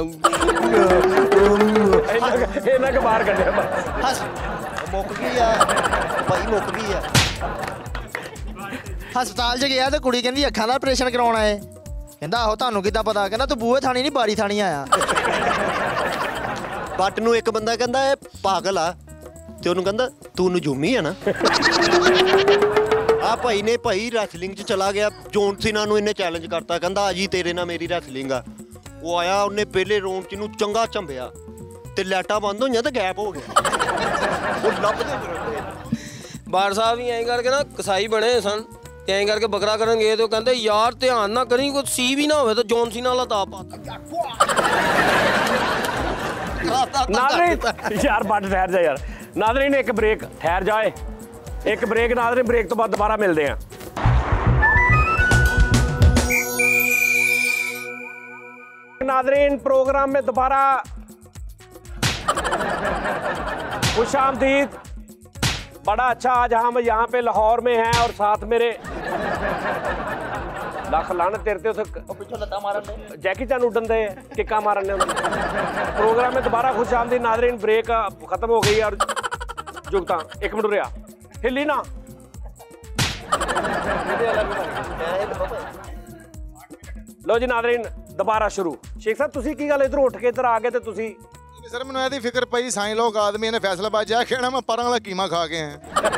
ਇਹਨਾਂ ਕੇ ਬਾਹਰ ਕੱਢਿਆ ਹਸ ਮੁੱਕ ਗਈ ਆ ਭਾਈ ਮੁੱਕ ਗਈ ਆ ਹਸਪਤਾਲ 'ਚ ਗਿਆ ਤੇ ਕੁੜੀ ਕਹਿੰਦੀ ਅੱਖਾਂ ਦਾ ਆਪਰੇਸ਼ਨ ਕਰਾਉਣਾ ਏ ਕਹਿੰਦਾ ਆਹੋ ਤੁਹਾਨੂੰ ਕਿੱਦਾਂ ਪਤਾ ਕਹਿੰਦਾ ਤੂੰ ਬੂਹੇ ਥਾਣੀ ਨਹੀਂ ਬਾਰੀ ਥਾਣੀ ਆਇਆ ਬੱਟ ਨੂੰ ਇੱਕ ਬੰਦਾ ਕਹਿੰਦਾ ਇਹ ਪਾਗਲ ਆ ਤੇ ਉਹਨੂੰ ਕਹਿੰਦਾ ਤੂੰ ਨਜੂਮੀ ਆ ਨਾ ਆ ਭਾਈ ਨੇ ਭਾਈ ਰੈਸਲਿੰਗ 'ਚ ਚਲਾ ਗਿਆ ਜੋਨ ਸੀਨਾ ਨੂੰ ਇਹਨੇ ਚੈਲੰਜ ਕਰਤਾ ਕਹਿੰਦਾ ਆ ਜੀ ਤੇਰੇ ਨਾਲ ਮੇਰੀ ਰੈਸਲਿੰਗ ਆ ਉਹ ਆਇਆ ਉਹਨੇ ਪਹਿਲੇ ਰੌਂਡ 'ਚ ਨੂੰ ਚੰਗਾ ਝੰਬਿਆ ਤੇ ਲਾਈਟਾਂ ਬੰਦ ਹੋਈਆਂ ਤੇ ਗੈਪ ਹੋ ਗਿਆ ਉਹ ਲੱਭਦੇ ਫਿਰਦੇ ਬਾਰ ਸਾਹਿਬ ਵੀ ਐਂ ਕਰਕੇ ਨਾ ਕਸਾਈ ਬਣੇ ਸਨ ਤੇ ਐਂ ਕਰਕੇ ਬੱਕਰਾ ਕਰਨ ਗਏ ਤੇ ਉਹ ਕਹਿੰਦੇ ਯਾਰ ਧਿਆਨ ਨਾ ਕਰੀ ਕੋਈ ਸੀ ਵੀ ਨਾ ਹੋਵੇ ਤਾਂ ਜੋਨ ਸੀਨਾ ਵਾਲਾ ਤਾਂ ਪਾਤਾ नादरीन यार बट ठहर जा यार नादरीन एक ब्रेक ठहर जाए एक ब्रेक नादरीन ब्रेक तो बाद दोबारा मिलते हैं नादरीन प्रोग्राम में दोबारा खुशामदीद बड़ा अच्छा आज हम यहाँ पे लाहौर में हैं और साथ मेरे लख लाने तेरे जैकी चैन उड़न दे किक्का मारने प्रोग्राम में दोबारा खुश आमदीद नादरीन ब्रेक खत्म हो गई और जुगता एक मिनट रहा हिली ना लो जी नादरीन दोबारा शुरू शेख साहब तुसी की गल इधर उठ के इधर आ गए ते तुसी सर मैंने ਇਹਦੀ ਫਿਕਰ ਪਈ ਸਾਈਂ ਲੋਕ ਆਦਮੀ ਨੇ ਫੈਸਲਾਬਾਦ ਜਾ ਖੇਣਾ ਮੈਂ ਪਰਾਂ ਵਾਲਾ ਕੀਮਾ ਖਾ ਕੇ ਆਇਆ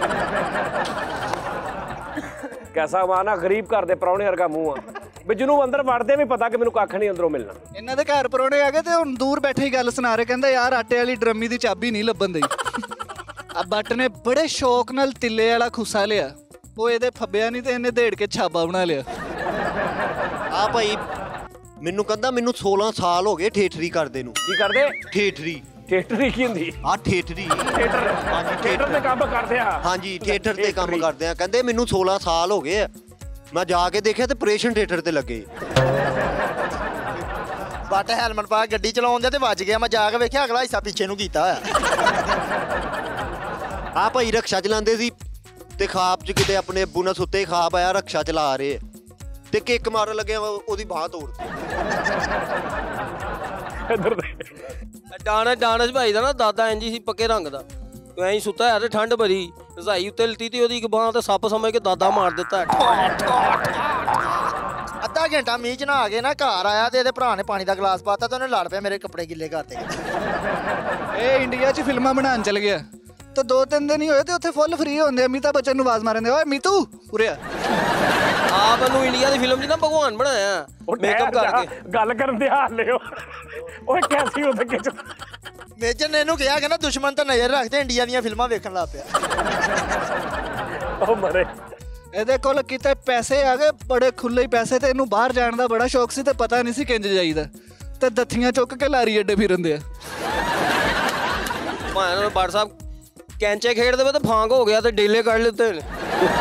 कैसा माना गरीब घर दे परौने वर्गा मूँह आ भी जिन्हों अंदर वड़दे भी पता कि मैनूं कख नहीं अंदरों मिलना ਇਹਨਾਂ ਦੇ ਘਰ ਪਰੋਣੇ ਆ ਗਏ ਤੇ ਹੁਣ ਦੂਰ ਬੈਠੇ ਹੀ ਗੱਲ ਸੁਣਾ ਰਹੇ ਕਹਿੰਦਾ ਯਾਰ ਆਟੇ ਵਾਲੀ ਡਰਮੀ ਦੀ ਚਾਬੀ ਨਹੀਂ ਲੱਭਣ ਦਈ ਆ ਬੱਟ ਨੇ ਬੜੇ ਸ਼ੌਕ ਨਾਲ ਤਿੱਲੇ ਵਾਲਾ ਖੁੱਸਾ ਲਿਆ ਉਹ ਇਹਦੇ ਫੱਬਿਆ ਨਹੀਂ ਤੇ ਇਹਨੇ ਢੇੜ ਕੇ ਛਾਬਾ ਬਣਾ ਲਿਆ ਆ ਭਾਈ ਮੈਨੂੰ ਕਹਿੰਦਾ ਮੈਨੂੰ ਸੋਲਾਂ ਸਾਲ ਹੋ ਗਏ ਠੇਠਰੀ ਕਰਦੇ ਨੂੰ की करदे ਠੇਠਰੀ थिएटर की हुंदी ਆ ਠੇਠਰੀ थिएटर ਹਾਂਜੀ थिएटर दे काम करदे आ ਹਾਂਜੀ ਥੀਏਟਰ ਤੇ ਕੰਮ ਕਰਦੇ ਆ ਕਹਿੰਦੇ ਮੈਨੂੰ ਸੋਲਾਂ ਸਾਲ ਹੋ ਗਏ ਆ ਮੈਂ ਜਾ ਕੇ ਦੇਖਿਆ ਤੇ ਆਪਰੇਸ਼ਨ ਥੀਏਟਰ ਤੇ ਲੱਗੇ ਬੱਟ ਹੈਲਮਟ ਪਾ ਕੇ ਗੱਡੀ ਚਲਾਉਂਦੇ ਤੇ ਵੱਜ ਗਿਆ ਮੈਂ ਜਾ ਕੇ ਵੇਖਿਆ ਅਗਲਾ ਹਿੱਸਾ ਪਿੱਛੇ ਨੂੰ ਕੀਤਾ ਹੋਇਆ ਆ ਭਾਈ ਰਕਸ਼ਾ ਚਲਾਉਂਦੇ ਸੀ ਤੇ ਖਾਬ 'ਚ ਕਿਤੇ ਆਪਣੇ ਅੱਬੂ ਨਾਲ ਸੁੱਤੇ ਖਾਬ ਆਇਆ ਰਕਸ਼ਾ ਚਲਾ ਰਹੇ ਤੇ ਕਿੱਕ ਮਾਰਨ ਲੱਗਿਆ ਉਹਦੀ ਬਾਹ ਤੋੜ इधर दे ਡਾਨਸ ਡਾਨਸ ਭਾਈ ਦਾ ਨਾ ਦਾਦਾ ਇੰਜੀ ਸੀ ਪੱਕੇ ਰੰਗ ਦਾ ਤੂੰ ਐਂ ਸੁੱਤਾ ਹੈ ਤੇ ਠੰਡ ਭਰੀ ਰਜ਼ਾਈ ਉੱਤੇ ਲਤੀ ਤੇ ਉਹਦੀ ਇੱਕ ਬਾਂਹ ਤੇ ਸੱਪ ਸਮਝ ਕੇ ਦਾਦਾ ਮਾਰ ਦਿੱਤਾ ਅੱਧਾ ਘੰਟਾ ਮੀਂਹ ਚ ਨਹਾ ਕੇ ਨਾ ਘਰ ਆਇਆ ਤੇ ਇਹਦੇ ਭਰਾ ਨੇ ਪਾਣੀ ਦਾ ਗਲਾਸ ਪਾਤਾ ਤੇ ਉਹਨੇ ਲੜ ਪਿਆ ਮੇਰੇ ਕੱਪੜੇ ਗਿੱਲੇ ਕਰਤੇ ਇਹ ਇੰਡੀਆ 'ਚ ਫਿਲਮਾਂ ਬਣਾਉਣ ਚਲ ਗਿਆ ਤੇ ਦੋ ਤਿੰਨ ਦਿਨ ਹੀ ਹੋਏ ਤੇ ਉੱਥੇ ਫੁੱਲ ਫ੍ਰੀ ਹੁੰਦੇ ਅਮਿਤਾਭ ਬੱਚਨ ਨੂੰ ਆਵਾਜ਼ ਮਾਰਨ ਦੇ ਓਏ ਮੀਤੂ ਉਰੇ ਆ ਆਪ ਨੂੰ ਇੰਡੀਆ ਦੀ ਫਿਲਮ 'ਚ ਨਾ ਭਗਵਾਨ ਬਣਾਇਆ ਮੇਕਅਪ ਕਰਕੇ ਗੱਲ ਕਰਨ ਦੇ ਹਾਲ ਲਿਓ ਓਏ ਕੈਸੀ ਹੋ ਸਕੇ ਮੇਜਰ ਨੇ ਇਹਨੂੰ ਕਿਹਾ ਕਹਿੰਦਾ ਦੁਸ਼ਮਣ ਤਾਂ ਨਜ਼ਰ ਰੱਖਦੇ ਇੰਡੀਆ ਦੀਆਂ ਫਿਲਮਾਂ ਵੇਖਣ ਲੱਗ ਪਿਆ ਉਹ ਮਰੇ ਇਹਦੇ ਕੋਲ ਕਿਤੇ ਪੈਸੇ ਆ ਗਏ ਬੜੇ ਖੁੱਲੇ ਪੈਸੇ ਤੇ ਇਹਨੂੰ ਬਾਹਰ ਜਾਣ ਦਾ ਬੜਾ ਸ਼ੌਕ ਸੀ ਤੇ ਪਤਾ ਨਹੀਂ ਸੀ ਕਿੰਜ ਜਾਈਦਾ ਤੇ ਦੱਥੀਆਂ ਚੁੱਕ ਕੇ ਲਾਰੀ ਅੱਡੇ ਫਿਰਦੇ ਆ ਭਾਵੇਂ ਬਾੜ ਸਾਹਿਬ ਕੈਂਚੇ ਖੇਡਦੇ ਵੇ ਤੇ ਫਾਂਕ ਹੋ ਗਿਆ ਤੇ ਡੇਲੇ ਕੱਢ ਲਿੱਤੇ ਨੇ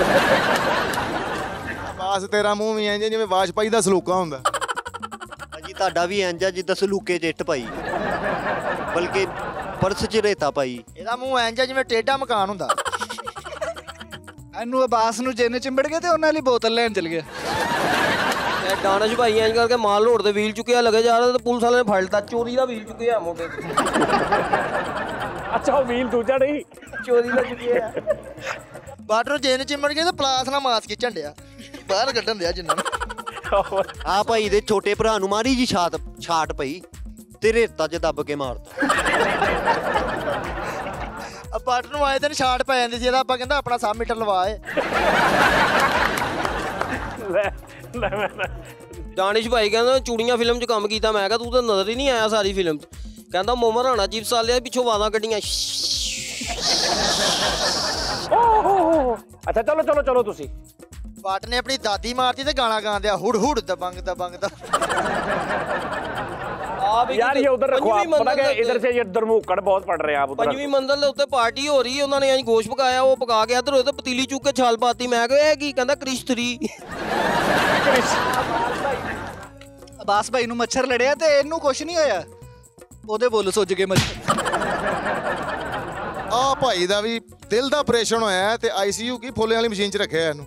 ਬਾਸ ਤੇਰਾ ਮੂੰਹ ਵੀ ਇੰਜ ਜਿਵੇਂ ਵਾਜਪਾਈ ਦਾ ਸਲੂਕਾ ਹੁੰਦਾ ਅਜੀ ਤੁਹਾਡਾ ਵੀ ਇੰਜ ਆ ਜਿੱਦਾਂ ਸਲੂਕੇ ਜਿੱਟ ਭਾਈ ਬਲਕਿ ਪਰਸ ਚ ਰੇਤਾ ਪਾਈ। ਇਹਦਾ ਮੂੰਹ ਇੰਜ ਆ ਜਿਵੇਂ ਟੇਢਾ ਮਕਾਨ ਹੁੰਦਾ। ਇਹਨੂੰ ਅਬਾਸ ਨੂੰ ਜਿੰਨ ਚਿੰਬੜ ਗਏ ਤੇ ਉਹਨਾਂ ਲਈ ਬੋਤਲ ਲੈਣ ਚਲ ਗਿਆ। ਇਹ ਡਾਨਸ਼ ਭਾਈ ਇੰਜ ਕਰਕੇ ਮਾਲ ਰੋਡ ਤੇ ਵੀਲ ਚੁੱਕਿਆ ਲੱਗੇ ਜਾ ਰਿਹਾ ਤੇ ਪੁਲਿਸ ਵਾਲੇ ਨੇ ਫੜ ਲਿੱਤਾ। ਚੋਰੀ ਦਾ ਵੀਲ ਚੁੱਕਿਆ ਮੋਢੇ ਤੇ। ਅੱਛਾ ਉਹ ਵੀਲ ਦੂਜਾ ਨਹੀਂ, ਚੋਰੀ ਦਾ ਚੁੱਕਿਆ। ਬਾਟ ਨੂੰ ਜਿੰਨ ਚਿੰਬੜ ਗਏ ਤੇ ਪਲਾਸ ਨਾਲ ਮਾਸ ਖਿੱਚਣ ਡਿਆ, ਬਾਹਰ ਕੱਢਣ ਦਿਆ ਜਿੰਨਾਂ ਨੂੰ। ਆ ਭਾਈ ਦੇ ਛੋਟੇ ਭਰਾ ਨੂੰ ਮਾਰੀ ਜੀ ਛਾਤ ਛਾਟ ਪਈ ਤੇ ਰੇਤਾ ਚ ਦੱਬ ਕੇ ਮਾਰਤਾ। ਆ ਬਾਟ ਨੂੰ ਆਏ ਦਿਨ ਛਾਟ ਪੈ ਜਾਂਦੀ ਸੀ ਇਹਦਾ। ਆਪਾਂ ਕਹਿੰਦਾ ਆਪਣਾ ਸੱਤ ਮੀਟਰ ਲਵਾ ਏ। ਡਾਨਿਸ਼ ਭਾਈ ਕਹਿੰਦਾ ਚੂੜੀਆਂ ਫਿਲਮ 'ਚ ਕੰਮ ਕੀਤਾ। ਮੈਂ ਕਿਹਾ ਤੂੰ ਤਾਂ ਨਜ਼ਰ ਹੀ ਨਹੀਂ ਆਇਆ ਸਾਰੀ ਫਿਲਮ 'ਚ। ਕਹਿੰਦਾ ਮੋਮਰ ਰਾਣਾ ਚਿਪਸ ਵਾਲਿਆ ਪਿੱਛੋਂ ਆਵਾਜ਼ਾਂ ਕੱਢੀਆਂ। ਅੱਛਾ ਚਲੋ ਚਲੋ ਚਲੋ ਤੁਸੀਂ। ਬਾਟ ਨੇ ਆਪਣੀ ਦਾਦੀ ਮਾਰਤੀ ਤੇ ਗਾਣਾ ਗਾਉਂਦਿਆ ਹੁੜ ਹੁੜ ਦਬੰਗ ਦਬੰਗ ਦਾ। यार ये उधर रखो आप, पता क्या इधर से ये दरमुकड़ बहुत पड़ रहे हैं आप उधर। पंजवीं मंजिल ਦੇ ਉੱਤੇ ਪਾਰਟੀ ਹੋ ਰਹੀ ਹੈ। ਉਹਨਾਂ ਨੇ ਐਂ ਗੋਸ਼ਤ ਪਕਾਇਆ, ਉਹ ਪਕਾ ਕੇ ਇੱਧਰ ਹੋਏ ਤੇ ਪਤੀਲੀ ਚੁੱਕ ਕੇ ਛਾਲ ਪਾਤੀ। ਮੈਂ ਕਿਹਾ ਇਹ ਕੀ? ਕਹਿੰਦਾ ਕ੍ਰਿਸ਼ ਥਰੀ। ਅਬਾਸ ਭਾਈ ਨੂੰ ਮੱਛਰ ਲੜਿਆ ਤੇ ਇਹਨੂੰ ਕੁਛ ਨਹੀਂ ਹੋਇਆ। ਉਹਦੇ ਬੁੱਲ ਸੁੱਜ ਗਏ ਮੱਛਰ। ਆ ਭਾਈ ਦਾ ਵੀ ਦਿਲ ਦਾ ਆਪਰੇਸ਼ਨ ਹੋਇਆ ਤੇ ਆਈਸੀਯੂ ਕੀ ਫੁੱਲੇ ਵਾਲੀ ਮਸ਼ੀਨ 'ਚ ਰੱਖਿਆ ਇਹਨੂੰ।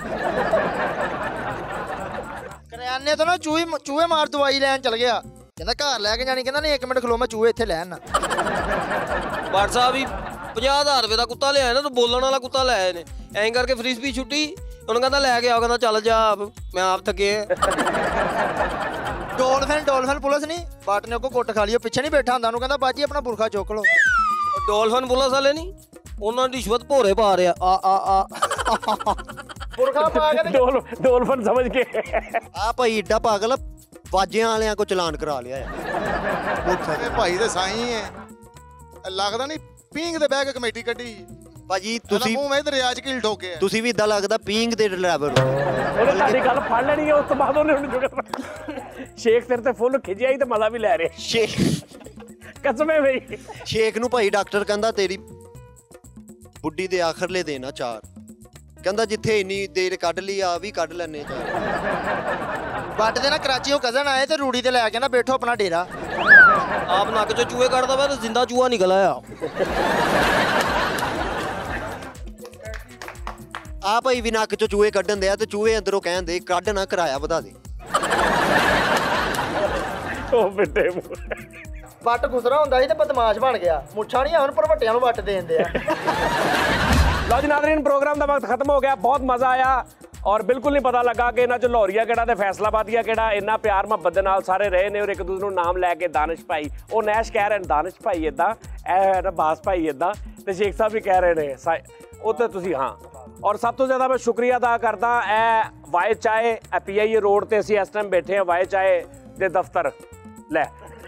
ਕਰਿਆਨੇ ਤੋਂ ਨਾ ਚੂਹੇ ਚੂਹੇ ਮਾਰ ਦਵਾਈ ਲੈਣ ਚਲ ਗਿਆ। ਕਹਿੰਦਾ ਘਰ ਲੈ ਕੇ ਜਾਣੀ। ਕਹਿੰਦਾ ਨਹੀਂ ਇੱਕ ਮਿੰਟ ਖਲੋ, ਮੈਂ ਚੂਹੇ ਇੱਥੇ ਲੈਣ ਨਾ। ਬਾਟ ਸਾਹਿਬ ਵੀ ਪੰਜਾਹ ਹਜ਼ਾਰ ਰੁਪਏ ਦਾ ਕੁੱਤਾ ਲਿਆਇਆ ਨਾ, ਤੇ ਬੋਲਣ ਵਾਲਾ ਕੁੱਤਾ ਲੈ ਆਏ ਨੇ। ਐਂ ਕਰਕੇ ਫ੍ਰਿਸਬੀ ਛੁੱਟੀ। ਉਹਨੂੰ ਕਹਿੰਦਾ ਲੈ ਕੇ ਆਓ। ਕਹਿੰਦਾ ਚੱਲ ਜਾ, ਮੈਂ ਆਪ ਥੱਕੇ। ਡੋਲਫਿਨ ਡੋਲਫਿਨ ਪੁਲਿਸ ਨਹੀਂ। ਬਾਟ ਨੇ ਅੱਗੋਂ ਕੁੱਟ ਖਾ ਲਈ। ਉਹ ਪਿੱਛੇ ਨਹੀਂ ਬੈਠਾ ਹੁੰਦਾ। ਉਹਨੂੰ ਕਹਿੰਦਾ ਬਾਜੀ ਆਪਣਾ ਬੁਰਖਾ ਚੁੱਕ ਲਓ। ਡੋਲਫਿਨ ਪੁਲਿਸ ਵਾਲੇ ਨਹੀਂ, ਉਹਨਾਂ ਦੀ ਰਿਸ਼ਵਤ ਭੋਰੇ ਪਾ ਰਿਹਾ। ਆ ਆ ਆ ਬੁਰਖਾ ਪਾ ਕੇ ਡੋਲ ਡੋਲਫਿਨ ਸਮਝ ਕੇ। ਆ ਭਾਈ ਏਡਾ ਪਾਗਲ ਬਾਜਿਆਂ ਵਾਲਿਆਂ ਕੋ ਚਲਾਨ ਕਰਾ ਲਿਆ। ਇਹ ਭਾਈ ਦੇ ਸਾਈਂ ਹੈ ਲੱਗਦਾ ਨਹੀਂ। ਪੀਂਗ ਦੇ ਬਹਿ ਕੇ ਕਮੇਟੀ ਕੱਢੀ ਭਾਜੀ। ਤੁਸੀਂ ਮੂੰਹ ਮੈਂ ਤੇ ਰਿਆਜ ਕੀਲ ਠੋਕੇ। ਤੁਸੀਂ ਵੀ ਇਦਾਂ ਲੱਗਦਾ ਪੀਂਗ ਦੇ ਡਰਾਈਵਰ ਹੋ। ਉਹਨੇ ਤੁਹਾਡੀ ਗੱਲ ਫੜ ਲੈਣੀ ਹੈ। ਉਸ ਤੋਂ ਬਾਅਦ ਉਹਨੇ ਉਹਨੂੰ ਜੁਗਤ ਸ਼ੇਖ ਤੇਰੇ ਤੇ ਫੁੱਲ ਖਿਜਿਆ ਹੀ ਤੇ ਮਜ਼ਾ ਵੀ ਲੈ ਰਿਹਾ। ਸ਼ੇਖ ਕਸਮੇ ਬਈ। ਸ਼ੇਖ ਨੂੰ ਭਾਈ ਡਾਕਟਰ ਕਹਿੰਦਾ ਤੇਰੀ ਬੁੱਢੀ ਦੇ ਆਖਰਲੇ ਦਿਨ ਆ ਚਾਰ। ਕਹਿੰਦਾ ਜਿੱਥੇ ਇੰਨੀ ਦੇਰ ਕੱਢ ਲਈ ਆ ਵੀ ਕੱਢ ਲੈਣੇ ਚਾਰ। ਬਾਟ ਦੇ ਨਾ ਕਰਾਚੀ ਉਹ ਕਜ਼ਨ ਆਏ ਤੇ ਰੂੜੀ ਤੇ ਲੈ ਕੇ ਨਾ ਬੈਠੋ ਆਪਣਾ ਡੇਰਾ। ਆਪ ਨੱਕ ਚੋਂ ਚੂਹੇ ਕੱਢਦਾ ਪਿਆ ਤੇ ਜ਼ਿੰਦਾ ਚੂਹਾ ਨਿਕਲ ਆਇਆ। ਆ ਭਾਈ ਵੀ ਨੱਕ ਚੋਂ ਚੂਹੇ ਕੱਢਣ ਦਿਆ ਤੇ ਚੂਹੇ ਅੰਦਰੋਂ ਕਹਿੰਦੇ ਕੱਢ ਨਾ, ਕਿਰਾਇਆ ਵਧਾ ਦੇ। ਉਹ ਬਿੱਟੇ ਵੱਟ ਗੁਜ਼ਰਾ ਹੁੰਦਾ ਸੀ ਤੇ ਬਦਮਾਸ਼ ਬਣ ਗਿਆ। ਮੁੱਛਾਂ ਨਹੀਂ ਹੁਣ ਭਰਵੱਟਿਆਂ ਨੂੰ ਵੱਟ ਦੇਂਦੇ ਆ। ਲਓ ਜੀ ਨਾਜ਼ਰੀਨ, ਪ੍ਰੋਗਰਾਮ ਦਾ ਵਕਤ ਖਤਮ ਹੋ ਗਿਆ। ਬਹੁਤ ਮਜ਼ਾ ਆਇਆ ਔਰ ਬਿਲਕੁਲ ਨਹੀਂ ਪਤਾ ਲੱਗਾ ਕਿ ਇਹਨਾਂ 'ਚ ਲਾਹੌਰੀਆ ਕਿਹੜਾ ਤੇ ਫੈਸਲਾਬਾਦੀਆ ਕਿਹੜਾ। ਇੰਨਾ ਪਿਆਰ ਮੁਹੱਬਤ ਦੇ ਨਾਲ ਸਾਰੇ ਰਹੇ ਨੇ ਔਰ ਇੱਕ ਦੂਜੇ ਨੂੰ ਨਾਮ ਲੈ ਕੇ ਦਾਨਿਸ਼ ਭਾਈ। ਉਹ ਨੈਸ਼ ਕਹਿ ਰਹੇ ਨੇ ਦਾਨਿਸ਼ ਭਾਈ ਇੱਦਾਂ, ਇਹ ਨਾ ਬਾਸ ਭਾਈ ਇੱਦਾਂ, ਤੇ ਸ਼ੇਖ ਸਾਹਿਬ ਵੀ ਕਹਿ ਰਹੇ ਨੇ ਉਹ ਤੇ ਤੁਸੀਂ। ਹਾਂ, ਔਰ ਸਭ ਤੋਂ ਜ਼ਿਆਦਾ ਮੈਂ ਸ਼ੁਕਰੀਆ ਅਦਾ ਕਰਦਾ ਇਹ ਵਾਏ ਚਾਏ ਪੀ ਆਈ ਏ ਰੋਡ ਤੇ ਅਸੀਂ ਇਸ ਟਾਈਮ ਬੈਠੇ ਹਾਂ। ਵਾਏ ਚਾਏ ਦੇ ਦਫ਼ਤਰ ਲੈ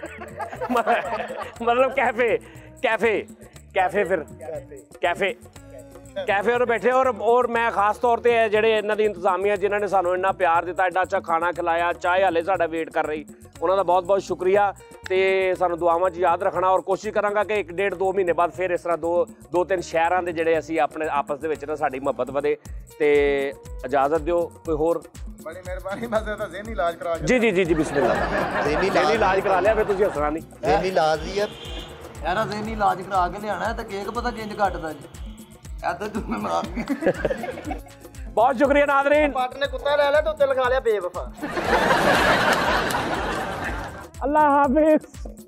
ਮਤਲਬ ਕੈਫੇ ਕੈਫੇ ਕੈਫੇ ਫਿਰ ਕੈਫੇ ਕੈਫੇ ਔਰ ਬੈਠੇ। ਔਰ ਔਰ ਮੈਂ ਖਾਸ ਤੌਰ ਤੇ ਜਿਹੜੇ ਇਹਨਾਂ ਦੀ ਇੰਤਜ਼ਾਮੀਆ ਜਿਨ੍ਹਾਂ ਨੇ ਸਾਨੂੰ ਇੰਨਾ ਪਿਆਰ ਦਿੱਤਾ, ਐਡਾ ਅੱਛਾ ਖਾਣਾ ਖਿਲਾਇਆ, ਚਾਹ ਹਾਲੇ ਸਾਡਾ ਵੇਟ ਕਰ ਰਹੀ, ਉਹਨਾਂ ਦਾ ਬਹੁਤ ਬਹੁਤ ਸ਼ੁਕਰੀਆ। ਤੇ ਸਾਨੂੰ ਦੁਆਵਾਂ 'ਚ ਯਾਦ ਰੱਖਣਾ ਔਰ ਕੋਸ਼ਿਸ਼ ਕਰਾਂਗਾ ਕਿ ਇੱਕ ਡੇਢ ਦੋ ਮਹੀਨੇ ਬਾਅਦ ਫਿਰ ਇਸ ਤਰ੍ਹਾਂ ਦੋ ਦੋ ਤਿੰਨ ਸ਼ਹਿਰਾਂ ਦੇ ਜਿਹੜੇ ਅਸੀਂ ਆਪਣੇ ਆਪਸ ਦੇ ਵਿੱਚ ਨਾ ਸਾਡੀ ਮੁਹੱਬਤ ਵਧੇ। ਤੇ ਇਜਾਜ਼ਤ ਦਿਓ। ਕੋਈ ਹੋਰ? ਬੜੀ ਮਿਹਰਬਾਨੀ। ਬਸ ਇਹਦਾ ਜ਼ਹਿਨੀ ਇਲਾਜ ਕਰਾ ਜੀ ਜੀ ਜੀ ਜੀ ਬਿਸਮਿਲ੍ਲਾ। ਜ਼ਹਿਨੀ ਜ਼ਹਿਨੀ ਇਲਾਜ ਕਰਾ ਲਿਆ ਫਿਰ ਤੁਸੀਂ ਹੱਸਣਾ ਨਹੀਂ। ਜ਼ਹਿਨੀ ਇਲਾਜ ਦੀ ਆ ਯਾਰ ਜ਼ਹਿਨੀ ਇਲਾਜ ਕਰਾ ਕੇ ਲਿਆਣਾ ਤੇ ਕੇਕ ਪਤਾ ਕਿੰਜ ਕੱਟਦਾ ਜੀ। ਐਦਾਂ ਤੂੰ ਮੈਂ ਮਾਰ ਬਹੁਤ ਸ਼ੁਕਰੀਆ ਨਾਜ਼ਰੀਨ। ਬਾਟ ਨੇ ਕੁੱਤਾ ਲੈ ਲਿਆ ਤੇ ਉੱਤੇ ਲਿਖਾ ਲਿਆ ਬੇਵਫਾ। ਅੱਲਾ ਹਾਫਿਜ਼।